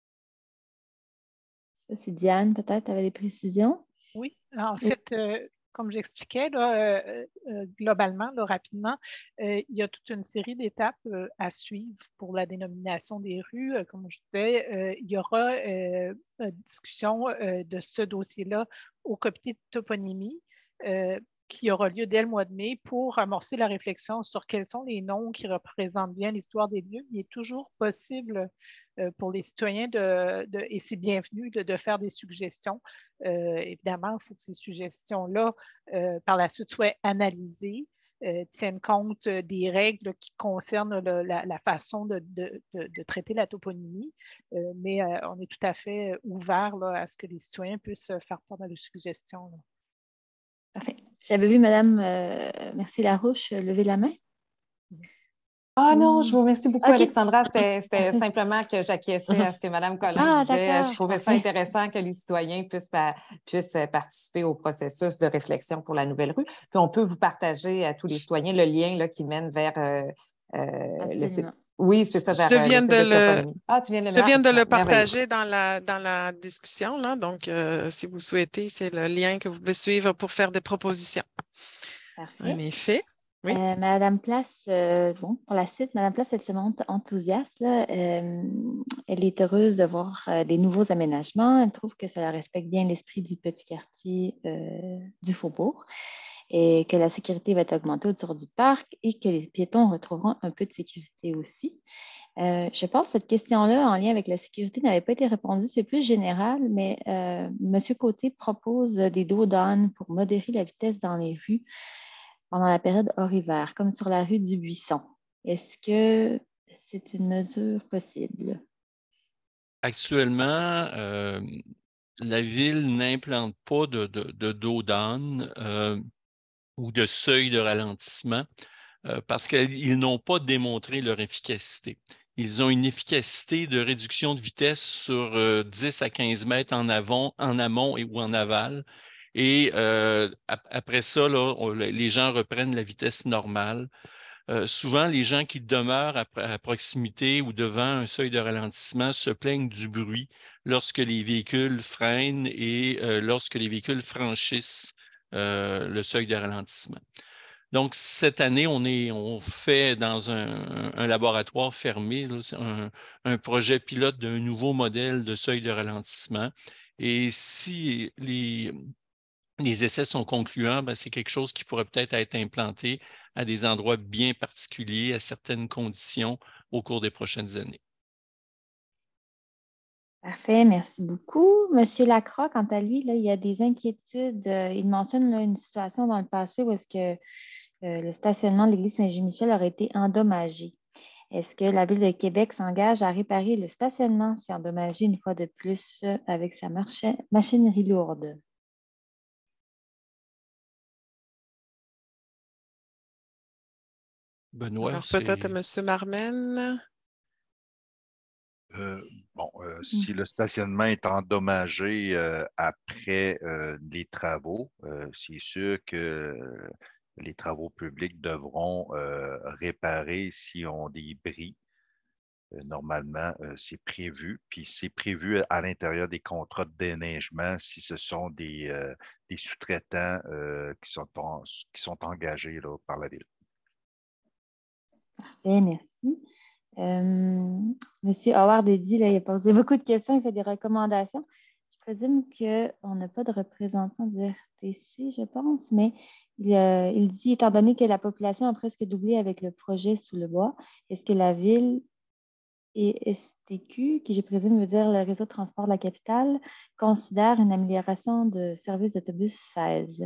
Ça, c'est Diane, peut-être, avait des précisions. Oui, en fait, euh, comme j'expliquais, là, euh, euh, globalement, là, rapidement, euh, il y a toute une série d'étapes euh, à suivre pour la dénomination des rues. Euh, comme je disais, euh, il y aura euh, une discussion euh, de ce dossier-là au comité de toponymie euh, qui aura lieu dès le mois de mai pour amorcer la réflexion sur quels sont les noms qui représentent bien l'histoire des lieux. Il est toujours possible euh, pour les citoyens, de, de, et c'est bienvenu, de, de faire des suggestions. Euh, évidemment, il faut que ces suggestions-là, euh, par la suite, soient analysées, euh, tiennent compte des règles qui concernent le, la, la façon de, de, de, de traiter la toponymie, euh, mais euh, on est tout à fait ouvert là, à ce que les citoyens puissent faire part de leurs suggestions. Là. Parfait. J'avais vu Mme euh, Merci Larouche lever la main. Ah non, je vous remercie beaucoup, okay. Alexandra. C'était simplement que j'acquiesçais à ce que Mme Collin ah, disait. Je trouvais ça intéressant que les citoyens puissent, puissent participer au processus de réflexion pour la nouvelle rue. Puis on peut vous partager à tous les citoyens le lien là, qui mène vers euh, euh, le site. Oui, c'est ça, vers je viens le de, de le... Ah, tu viens de le, je viens de le partager merveilleux. dans la, dans la discussion. Là. Donc, euh, si vous souhaitez, c'est le lien que vous pouvez suivre pour faire des propositions. Parfait. En effet. Oui. Euh, Madame Place, euh, bon, pour la cite, Madame Place, elle se montre enthousiaste. Là. Euh, elle est heureuse de voir euh, les nouveaux aménagements. Elle trouve que ça respecte bien l'esprit du petit quartier euh, du Faubourg et que la sécurité va être augmentée autour du parc et que les piétons retrouveront un peu de sécurité aussi. Euh, je pense que cette question-là, en lien avec la sécurité, n'avait pas été répondue. C'est plus général, mais euh, M. Côté propose des dos d'âne pour modérer la vitesse dans les rues pendant la période hors-hiver, comme sur la rue du Buisson. Est-ce que c'est une mesure possible? Actuellement, euh, la Ville n'implante pas de, de, de dos d'âne euh, ou de seuil de ralentissement euh, parce qu'ils n'ont pas démontré leur efficacité. Ils ont une efficacité de réduction de vitesse sur euh, dix à quinze mètres en, avant, en amont et, ou en aval. Et euh, après ça, là, on, les gens reprennent la vitesse normale. Euh, souvent, les gens qui demeurent à, à proximité ou devant un seuil de ralentissement se plaignent du bruit lorsque les véhicules freinent et euh, lorsque les véhicules franchissent euh, le seuil de ralentissement. Donc, cette année, on, est, on fait dans un, un laboratoire fermé là, un, un projet pilote d'un nouveau modèle de seuil de ralentissement. Et si les, les essais sont concluants, ben, c'est quelque chose qui pourrait peut-être être implanté à des endroits bien particuliers, à certaines conditions au cours des prochaines années. Parfait, merci beaucoup. Monsieur Lacroix, quant à lui, là, il y a des inquiétudes. Il mentionne là, une situation dans le passé où est-ce que euh, le stationnement de l'église Saint-Jean-Michel aurait été endommagé. Est-ce que la Ville de Québec s'engage à réparer le stationnement si endommagé une fois de plus avec sa machinerie lourde? Benoît, alors peut-être M. Marmen. Euh, bon, euh, si le stationnement est endommagé euh, après euh, les travaux, euh, c'est sûr que euh, les travaux publics devront euh, réparer s'ils ont des bris. Euh, normalement, euh, c'est prévu. Puis c'est prévu à l'intérieur des contrats de déneigement si ce sont des, euh, des sous-traitants euh, qui, sont en, qui sont engagés là, par la Ville. Parfait, merci. Euh, Monsieur Howard dit, là, il a posé beaucoup de questions, il fait des recommandations. Je présume qu'on n'a pas de représentant du R T C, je pense, mais il, euh, il dit, étant donné que la population a presque doublé avec le projet Sous le bois, est-ce que la Ville et S T Q, qui je présume veut dire le réseau de transport de la capitale, considère une amélioration de service d'autobus seize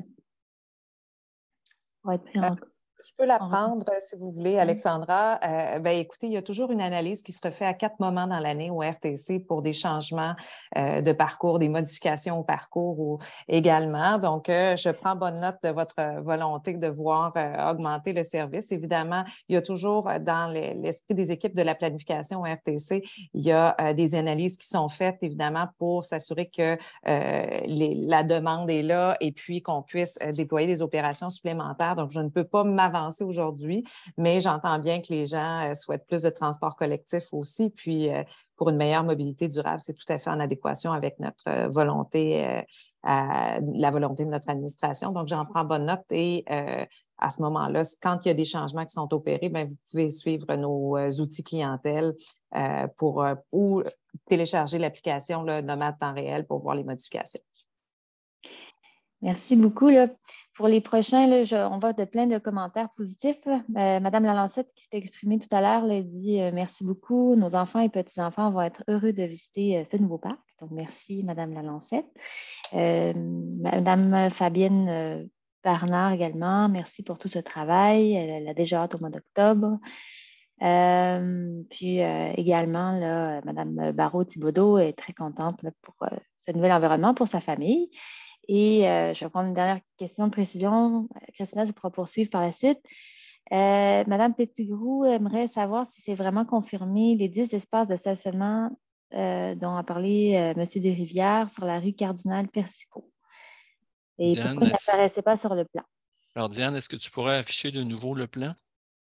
pour être pris en compte? Je peux la prendre, si vous voulez, Alexandra. Euh, ben, écoutez, il y a toujours une analyse qui se refait à quatre moments dans l'année au R T C pour des changements euh, de parcours, des modifications au parcours ou, également. Donc, euh, je prends bonne note de votre volonté de voir euh, augmenter le service. Évidemment, il y a toujours dans l'esprit des équipes de la planification au R T C, il y a euh, des analyses qui sont faites, évidemment, pour s'assurer que euh, les, la demande est là et puis qu'on puisse euh, déployer des opérations supplémentaires. Donc, je ne peux pas m'avancer aujourd'hui, mais j'entends bien que les gens euh, souhaitent plus de transport collectif aussi. Puis, euh, pour une meilleure mobilité durable. C'est tout à fait en adéquation avec notre volonté, euh, à, la volonté de notre administration. Donc, j'en prends bonne note et euh, à ce moment-là, quand il y a des changements qui sont opérés, bien, vous pouvez suivre nos euh, outils clientèle euh, pour, euh, ou télécharger l'application Nomade Temps réel pour voir les modifications. Merci beaucoup. Là. Pour les prochains, là, je, on voit de plein de commentaires positifs. Euh, Madame Lalancette, qui s'est exprimée tout à l'heure, elle dit euh, merci beaucoup. Nos enfants et petits-enfants vont être heureux de visiter euh, ce nouveau parc. Donc, merci, Madame Lalancette. Euh, Madame Fabienne euh, Bernard également, merci pour tout ce travail. Elle, elle a déjà hâte au mois d'octobre. Euh, puis euh, également, là, Madame Barrault-Thibodeau est très contente là, pour euh, ce nouvel environnement pour sa famille. Et euh, je vais prendre une dernière question de précision. Christina, je pourrai poursuivre par la suite. Euh, Madame Petitgrou aimerait savoir si c'est vraiment confirmé les dix espaces de stationnement euh, dont a parlé euh, M. Desrivières sur la rue Cardinal-Persico. Et Diane, pourquoi il n'apparaissait pas sur le plan? Alors, Diane, est-ce que tu pourrais afficher de nouveau le plan?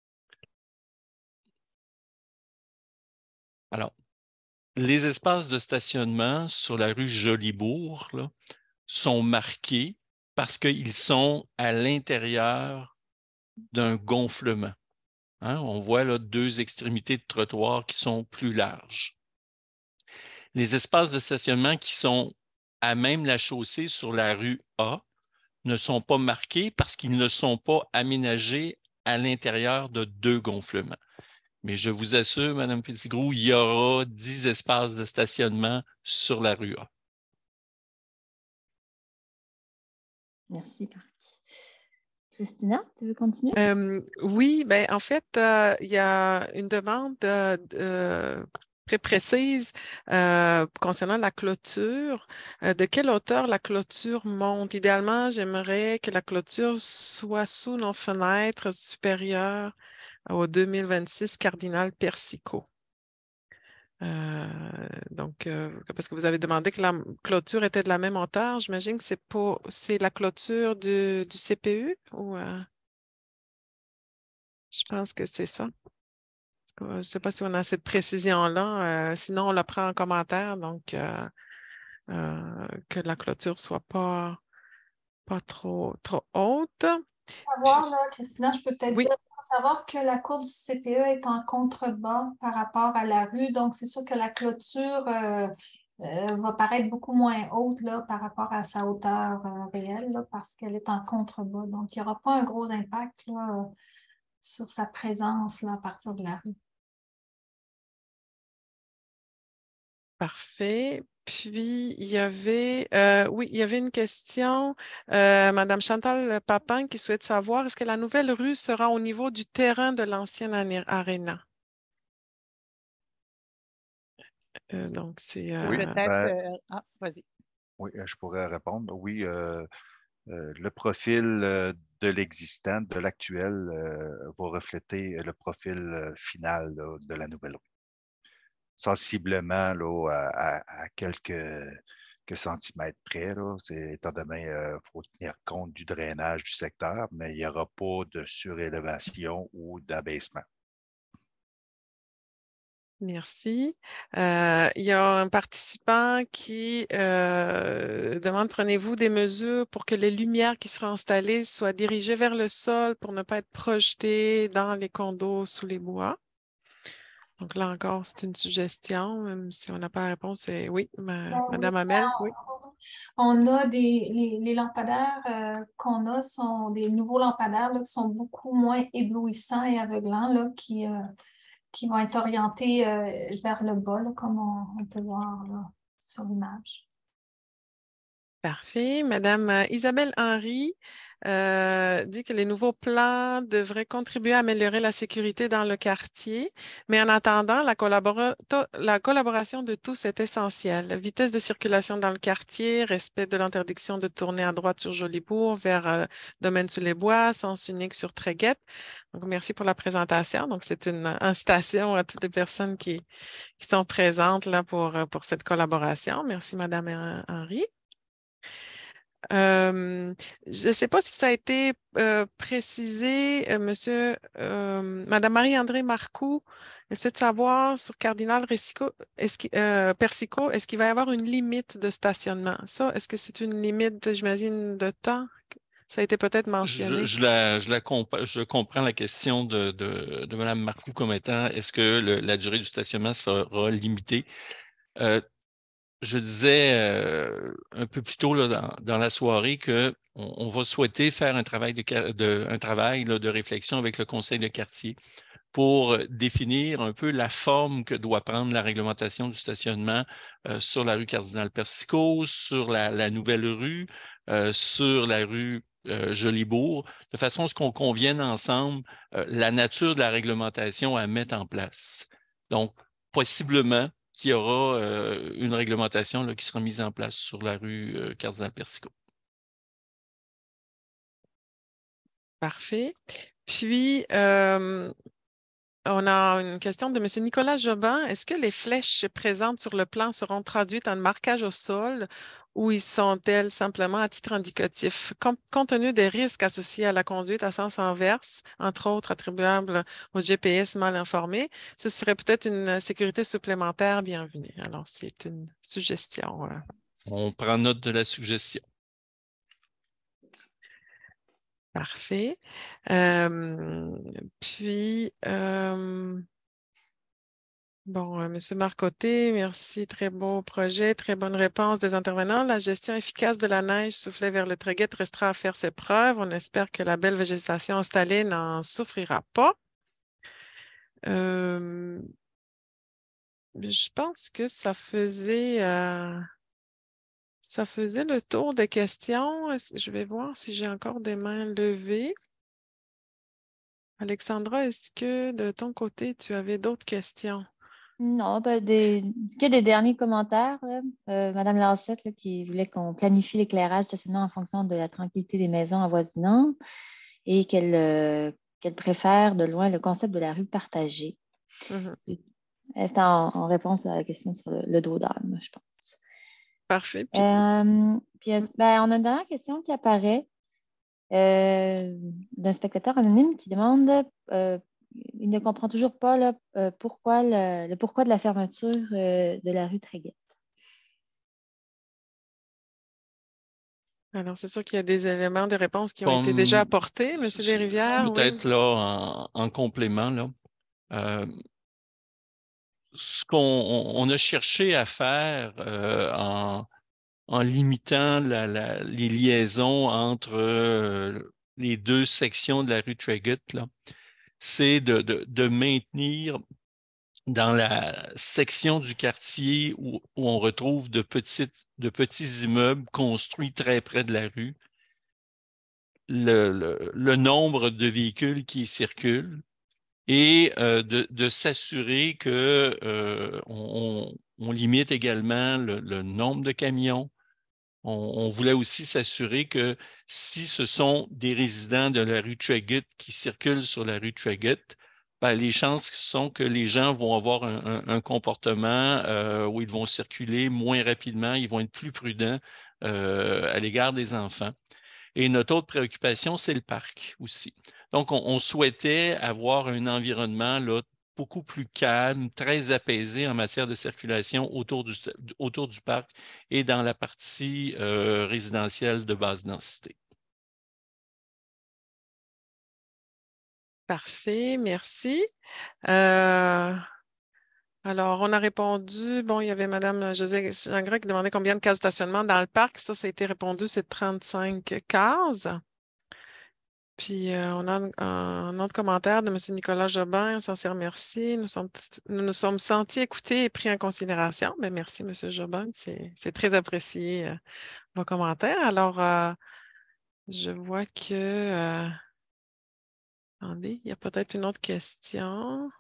Alors, les espaces de stationnement sur la rue Jolibourg là, sont marqués parce qu'ils sont à l'intérieur d'un gonflement. Hein? On voit là deux extrémités de trottoir qui sont plus larges. Les espaces de stationnement qui sont à même la chaussée sur la rue A ne sont pas marqués parce qu'ils ne sont pas aménagés à l'intérieur de deux gonflements. Mais je vous assure, Mme Petitgrou, il y aura dix espaces de stationnement sur la rue A. Merci, Marc. Christina, tu veux continuer? Euh, oui, ben en fait, euh, il y a une demande euh, euh, très précise euh, concernant la clôture. Euh, de quelle hauteur la clôture monte? Idéalement, j'aimerais que la clôture soit sous nos fenêtres supérieures au deux mille vingt-six Cardinal Persico. Euh, donc, euh, parce que vous avez demandé que la clôture était de la même hauteur, j'imagine que c'est pas, c'est la clôture du, du C P U ou euh, je pense que c'est ça. Je ne sais pas si on a cette précision-là. Euh, sinon, on la prend en commentaire, donc euh, euh, que la clôture ne soit pas, pas trop, trop haute. Savoir, là, Christina, je peux peut-être Oui. dire, faut savoir que la cour du C P E est en contrebas par rapport à la rue, donc c'est sûr que la clôture euh, euh, va paraître beaucoup moins haute là, par rapport à sa hauteur euh, réelle, là, parce qu'elle est en contrebas. Donc, il n'y aura pas un gros impact là, sur sa présence là, à partir de la rue. Parfait. Puis, il y avait, euh, oui, il y avait une question, euh, Madame Chantal Papin qui souhaite savoir, est-ce que la nouvelle rue sera au niveau du terrain de l'ancienne aréna? Euh, donc, c'est... Et Oui, peut-être... ben, euh, ah, vas-y. oui, je pourrais répondre. Oui, euh, euh, le profil euh, de l'existant, de l'actuel, euh, va refléter le profil euh, final là, de la nouvelle rue. Sensiblement là, à, à, à quelques, quelques centimètres près, là, c'est, étant donné qu'il euh, faut tenir compte du drainage du secteur, mais il n'y aura pas de surélévation ou d'abaissement. Merci. Euh, il y a un participant qui euh, demande, prenez-vous des mesures pour que les lumières qui seront installées soient dirigées vers le sol pour ne pas être projetées dans les condos sous les bois? Donc là encore, c'est une suggestion, même si on n'a pas la réponse. C'est oui, ma, Ben Madame oui, Hamel, oui. on a des les, les lampadaires euh, qu'on a sont des nouveaux lampadaires là, qui sont beaucoup moins éblouissants et aveuglants, là, qui, euh, qui vont être orientés euh, vers le bas, là, comme on, on peut voir là, sur l'image. Parfait. Madame euh, Isabelle Henry euh, dit que les nouveaux plans devraient contribuer à améliorer la sécurité dans le quartier, mais en attendant, la, collabora la collaboration de tous est essentielle. La vitesse de circulation dans le quartier, respect de l'interdiction de tourner à droite sur Jolibourg vers euh, Domaine-sous-les-Bois, sens unique sur Tréguette. Donc, merci pour la présentation. Donc, c'est une incitation à toutes les personnes qui, qui sont présentes là pour, pour cette collaboration. Merci, Madame Henry. Euh, je ne sais pas si ça a été euh, précisé, euh, monsieur, euh, Madame Marie-André Marcoux Elle souhaite savoir sur Cardinal Recico, est-ce qu'il, euh, Persico, est-ce qu'il va y avoir une limite de stationnement? Ça, est-ce que c'est une limite, j'imagine, de temps? Ça a été peut-être mentionné. Je, je, la, je, la comp je comprends la question de, de, de Mme Marcoux comme étant est-ce que le, la durée du stationnement sera limitée? Euh, je disais euh, un peu plus tôt là, dans, dans la soirée qu'on on va souhaiter faire un travail de, de, un travail, là, de réflexion avec le conseil de quartier pour définir un peu la forme que doit prendre la réglementation du stationnement euh, sur la rue Cardinal-Persico, sur la, la nouvelle rue, euh, sur la rue euh, Jolibourg, de façon à ce qu'on convienne ensemble euh, la nature de la réglementation à mettre en place. Donc, possiblement qu'il y aura euh, une réglementation là, qui sera mise en place sur la rue euh, Cardinal-Persico. Parfait. Puis, euh, on a une question de M. Nicolas Jobin. Est-ce que les flèches présentes sur le plan seront traduites en marquage au sol ou y sont-elles simplement à titre indicatif? Com compte tenu des risques associés à la conduite à sens inverse, entre autres attribuables au G P S mal informé, ce serait peut-être une sécurité supplémentaire bienvenue. Alors, c'est une suggestion. Voilà. On prend note de la suggestion. Parfait. Euh, puis, euh, bon, euh, M. Marcoté, merci. Très beau projet, très bonne réponse des intervenants. La gestion efficace de la neige soufflée vers le Tréguet restera à faire ses preuves. On espère que la belle végétation installée n'en souffrira pas. Euh, je pense que ça faisait... Euh, Ça faisait le tour des questions. Je vais voir si j'ai encore des mains levées. Alexandra, est-ce que de ton côté, tu avais d'autres questions? Non, ben des, que des derniers commentaires. Là. Euh, Madame Lancette là, qui voulait qu'on planifie l'éclairage stationnement en fonction de la tranquillité des maisons avoisinantes et qu'elle euh, qu'elle préfère de loin le concept de la rue partagée. Mm-hmm. C'est en, en réponse à la question sur le, le dos d'âme, je pense. Parfait. Puis... Euh, puis, ben, on a une dernière question qui apparaît euh, d'un spectateur anonyme qui demande, euh, il ne comprend toujours pas là, euh, pourquoi le, le pourquoi de la fermeture euh, de la rue Tréguet. Alors, c'est sûr qu'il y a des éléments de réponse qui ont Comme, été déjà apportés, M. Desrivières. Peut-être oui. là, en, en complément, là, euh, ce qu'on on a cherché à faire euh, en, en limitant la, la, les liaisons entre euh, les deux sections de la rue Tréguet, c'est de, de, de maintenir dans la section du quartier où, où on retrouve de, petites, de petits immeubles construits très près de la rue, le, le, le nombre de véhicules qui y circulent et euh, de, de s'assurer qu'on euh, on, on limite également le, le nombre de camions. On, on voulait aussi s'assurer que si ce sont des résidents de la rue Tréguet qui circulent sur la rue Tréguet, ben, les chances sont que les gens vont avoir un, un, un comportement euh, où ils vont circuler moins rapidement, ils vont être plus prudents euh, à l'égard des enfants. Et notre autre préoccupation, c'est le parc aussi. Donc, on, on souhaitait avoir un environnement là, beaucoup plus calme, très apaisé en matière de circulation autour du, autour du parc et dans la partie euh, résidentielle de basse densité. Parfait, merci. Euh, alors, on a répondu, bon, il y avait Mme José Gingras qui demandait combien de cases de stationnement dans le parc. Ça, ça a été répondu, c'est trente-cinq cases. Puis, euh, on a un, un autre commentaire de M. Nicolas Jobin. Sincère merci. Nous sommes, nous nous sommes sentis écoutés et pris en considération. Bien, merci, M. Jobin. C'est très apprécié, euh, vos commentaires. Alors, euh, je vois que... Euh, attendez, il y a peut-être une autre question.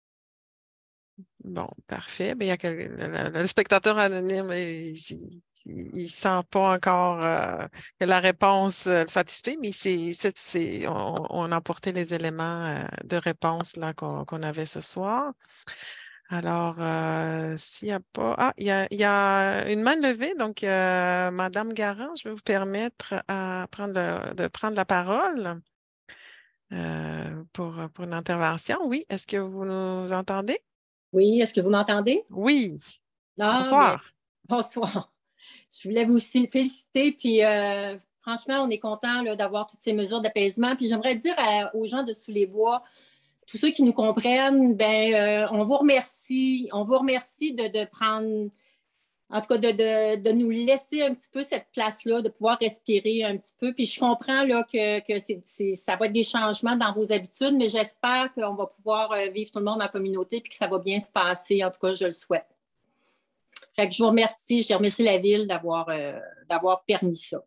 Bon, parfait. Bien, il y a quel... le, le, le spectateur anonyme, il ne sent pas encore euh, que la réponse euh, le satisfait, mais c'est, c'est, c'est, on, on a apporté les éléments euh, de réponse là, qu'on, qu'on avait ce soir. Alors, euh, s'il n'y a pas... Ah, il y a, il y a une main levée, donc euh, Madame Garand, je vais vous permettre à prendre le, de prendre la parole. euh, pour, pour une intervention. Oui, est-ce que vous nous entendez? Oui, est-ce que vous m'entendez? Oui. Ah, Bonsoir. Mais, bonsoir. Je voulais vous féliciter, puis euh, franchement, on est content d'avoir toutes ces mesures d'apaisement. Puis j'aimerais dire à, aux gens de Sous-les-Bois, tous ceux qui nous comprennent, ben, euh, on vous remercie. On vous remercie de, de prendre, en tout cas, de, de, de nous laisser un petit peu cette place-là, de pouvoir respirer un petit peu. Puis je comprends là, que, que c'est, c'est, ça va être des changements dans vos habitudes, mais j'espère qu'on va pouvoir vivre tout le monde en communauté puis que ça va bien se passer. En tout cas, je le souhaite. Fait que je vous remercie. Je remercie la Ville d'avoir, euh, d'avoir permis ça.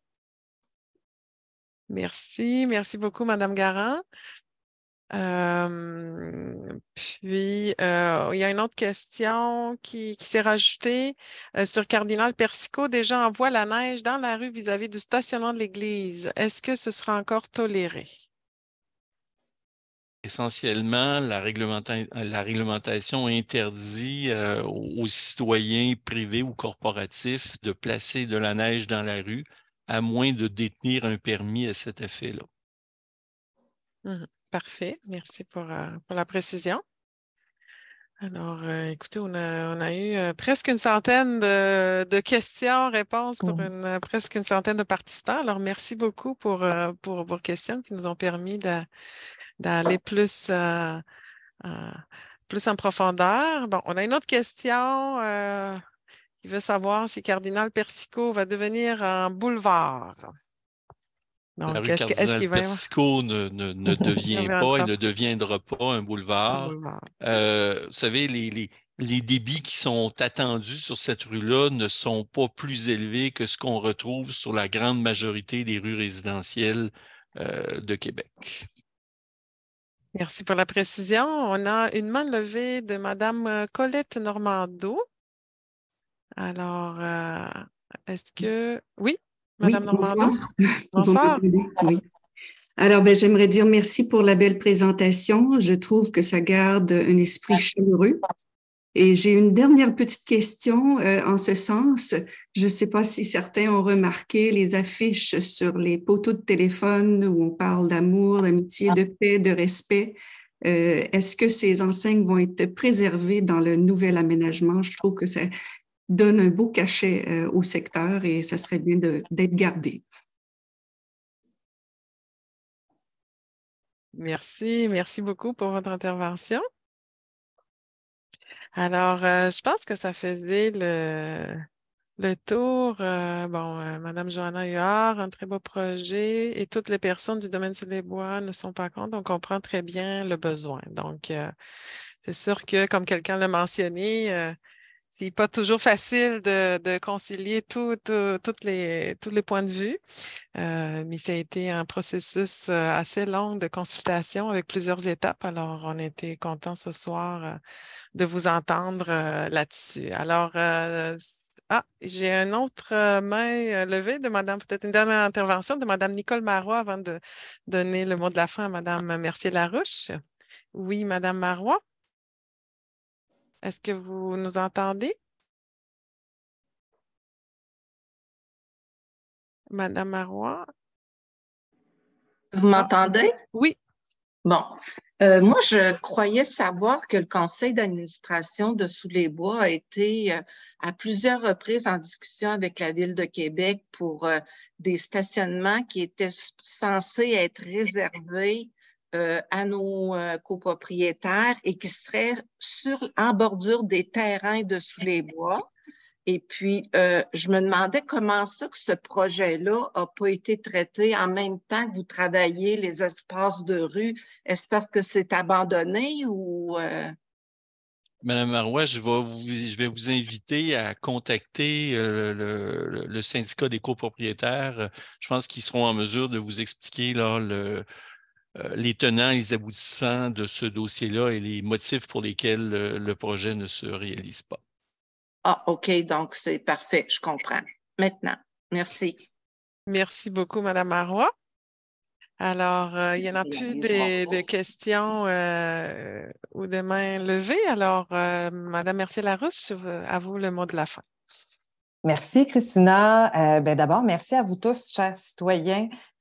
Merci. Merci beaucoup, Mme Garand. Euh, puis, euh, il y a une autre question qui, qui s'est rajoutée euh, sur Cardinal Persico. Des gens envoient la neige dans la rue vis-à-vis du stationnement de l'église. Est-ce que ce sera encore toléré? Essentiellement, la, réglementa- la réglementation interdit euh, aux, aux citoyens privés ou corporatifs de placer de la neige dans la rue, à moins de détenir un permis à cet effet-là. Mmh, parfait. Merci pour, euh, pour la précision. Alors, euh, écoutez, on a, on a eu euh, presque une centaine de, de questions, réponses pour une, euh, presque une centaine de participants. Alors, merci beaucoup pour, euh, pour vos questions qui nous ont permis de, d'aller plus, euh, euh, plus en profondeur. Bon, on a une autre question euh, qui veut savoir si Cardinal Persico va devenir un boulevard. La Donc, rue est-ce, que, est-ce Cardinal qu'il va y avoir... Persico ne, ne, ne devient pas et ne deviendra pas un boulevard. boulevard. Euh, vous savez, les, les, les débits qui sont attendus sur cette rue-là ne sont pas plus élevés que ce qu'on retrouve sur la grande majorité des rues résidentielles euh, de Québec. Merci pour la précision. On a une main levée de Mme Colette Normando. Alors, euh, est-ce que... Oui, Mme Oui, Normando? bonsoir. Bonsoir. Oui. Alors, ben, j'aimerais dire merci pour la belle présentation. Je trouve que ça garde un esprit chaleureux. Et j'ai une dernière petite question euh, en ce sens. Je ne sais pas si certains ont remarqué les affiches sur les poteaux de téléphone où on parle d'amour, d'amitié, de paix, de respect. Euh, est-ce que ces enseignes vont être préservées dans le nouvel aménagement? Je trouve que ça donne un beau cachet euh, au secteur et ça serait bien de, d'être gardé. Merci, merci beaucoup pour votre intervention. Alors, euh, je pense que ça faisait le, le tour. Euh, bon, euh, Mme Johanna Huard, un très beau projet et toutes les personnes du domaine sur les bois ne sont pas contre. On comprend très bien le besoin. Donc, euh, c'est sûr que, comme quelqu'un l'a mentionné, euh, c'est pas toujours facile de, de concilier tout, tout, toutes les, tous les points de vue, euh, mais ça a été un processus euh, assez long de consultation avec plusieurs étapes. Alors, on était contents ce soir euh, de vous entendre euh, là-dessus. Alors, euh, ah, j'ai une autre euh, main levée de Madame, peut-être une dernière intervention de Madame Nicole Marois avant de donner le mot de la fin à Madame Mercier-Larouche. Oui, Madame Marois. Est-ce que vous nous entendez? Madame Marois? Vous m'entendez? Oui. Bon. Euh, moi, je croyais savoir que le conseil d'administration de Sous-les-Bois a été euh, à plusieurs reprises en discussion avec la Ville de Québec pour euh, des stationnements qui étaient censés être réservés euh, à nos euh, copropriétaires et qui seraient sur, en bordure des terrains de Sous-les-Bois. Et puis, euh, je me demandais comment ça que ce projet-là n'a pas été traité en même temps que vous travaillez les espaces de rue. Est-ce parce que c'est abandonné ou... Euh... Madame Marois, je vais, vous, je vais vous inviter à contacter euh, le, le syndicat des copropriétaires. Je pense qu'ils seront en mesure de vous expliquer là, le, euh, les tenants et les aboutissants de ce dossier-là et les motifs pour lesquels le, le projet ne se réalise pas. Ah, OK, donc c'est parfait, je comprends. Maintenant, merci. Merci beaucoup, Madame Marois. Alors, euh, il n'y en a plus de, de questions euh, ou de mains levées. Alors, euh, Madame Mercier-Larouche, à vous le mot de la fin. Merci, Christina. Euh, ben, d'abord, merci à vous tous, chers citoyens,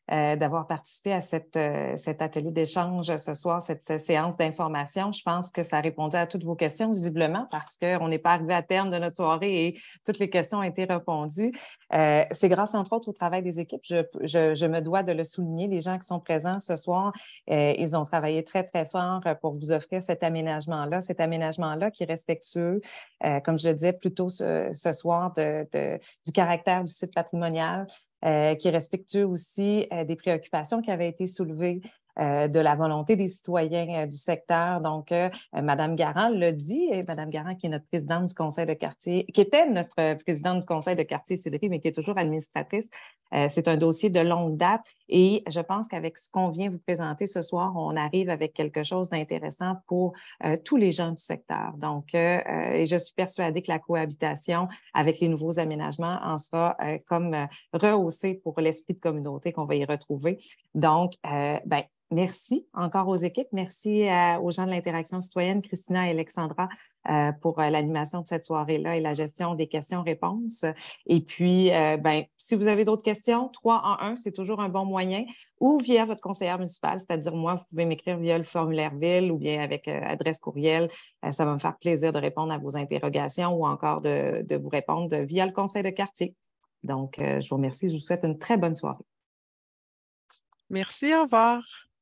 euh, d'avoir participé à cette, euh, cet atelier d'échange ce soir, cette, cette séance d'information. Je pense que ça a répondu à toutes vos questions, visiblement, parce qu'on n'est pas arrivé à terme de notre soirée et toutes les questions ont été répondues. Euh, c'est grâce, entre autres, au travail des équipes. Je, je, je me dois de le souligner. Les gens qui sont présents ce soir, euh, ils ont travaillé très, très fort pour vous offrir cet aménagement-là, cet aménagement-là qui est respectueux, euh, comme je le disais plus tôt ce, ce soir, de, de, du caractère du site patrimonial, Euh, qui est respectueux aussi euh, des préoccupations qui avaient été soulevées, euh, de la volonté des citoyens euh, du secteur. Donc, euh, Mme Garand l'a dit, et Mme Garand qui est notre présidente du conseil de quartier, qui était notre euh, présidente du conseil de quartier Sillery, mais qui est toujours administratrice. Euh, c'est un dossier de longue date et je pense qu'avec ce qu'on vient vous présenter ce soir, on arrive avec quelque chose d'intéressant pour euh, tous les gens du secteur. Donc, euh, euh, et je suis persuadée que la cohabitation avec les nouveaux aménagements en sera euh, comme euh, rehaussée pour l'esprit de communauté qu'on va y retrouver. Donc, euh, ben, merci encore aux équipes. Merci à, aux gens de l'interaction citoyenne, Christina et Alexandra, euh, pour euh, l'animation de cette soirée-là et la gestion des questions-réponses. Et puis, euh, ben, si vous avez d'autres questions, trois en un, c'est toujours un bon moyen, ou via votre conseillère municipale, c'est-à-dire moi, vous pouvez m'écrire via le formulaire ville ou bien avec euh, adresse courriel. Euh, ça va me faire plaisir de répondre à vos interrogations ou encore de, de vous répondre via le conseil de quartier. Donc, euh, je vous remercie. Je vous souhaite une très bonne soirée. Merci, au revoir.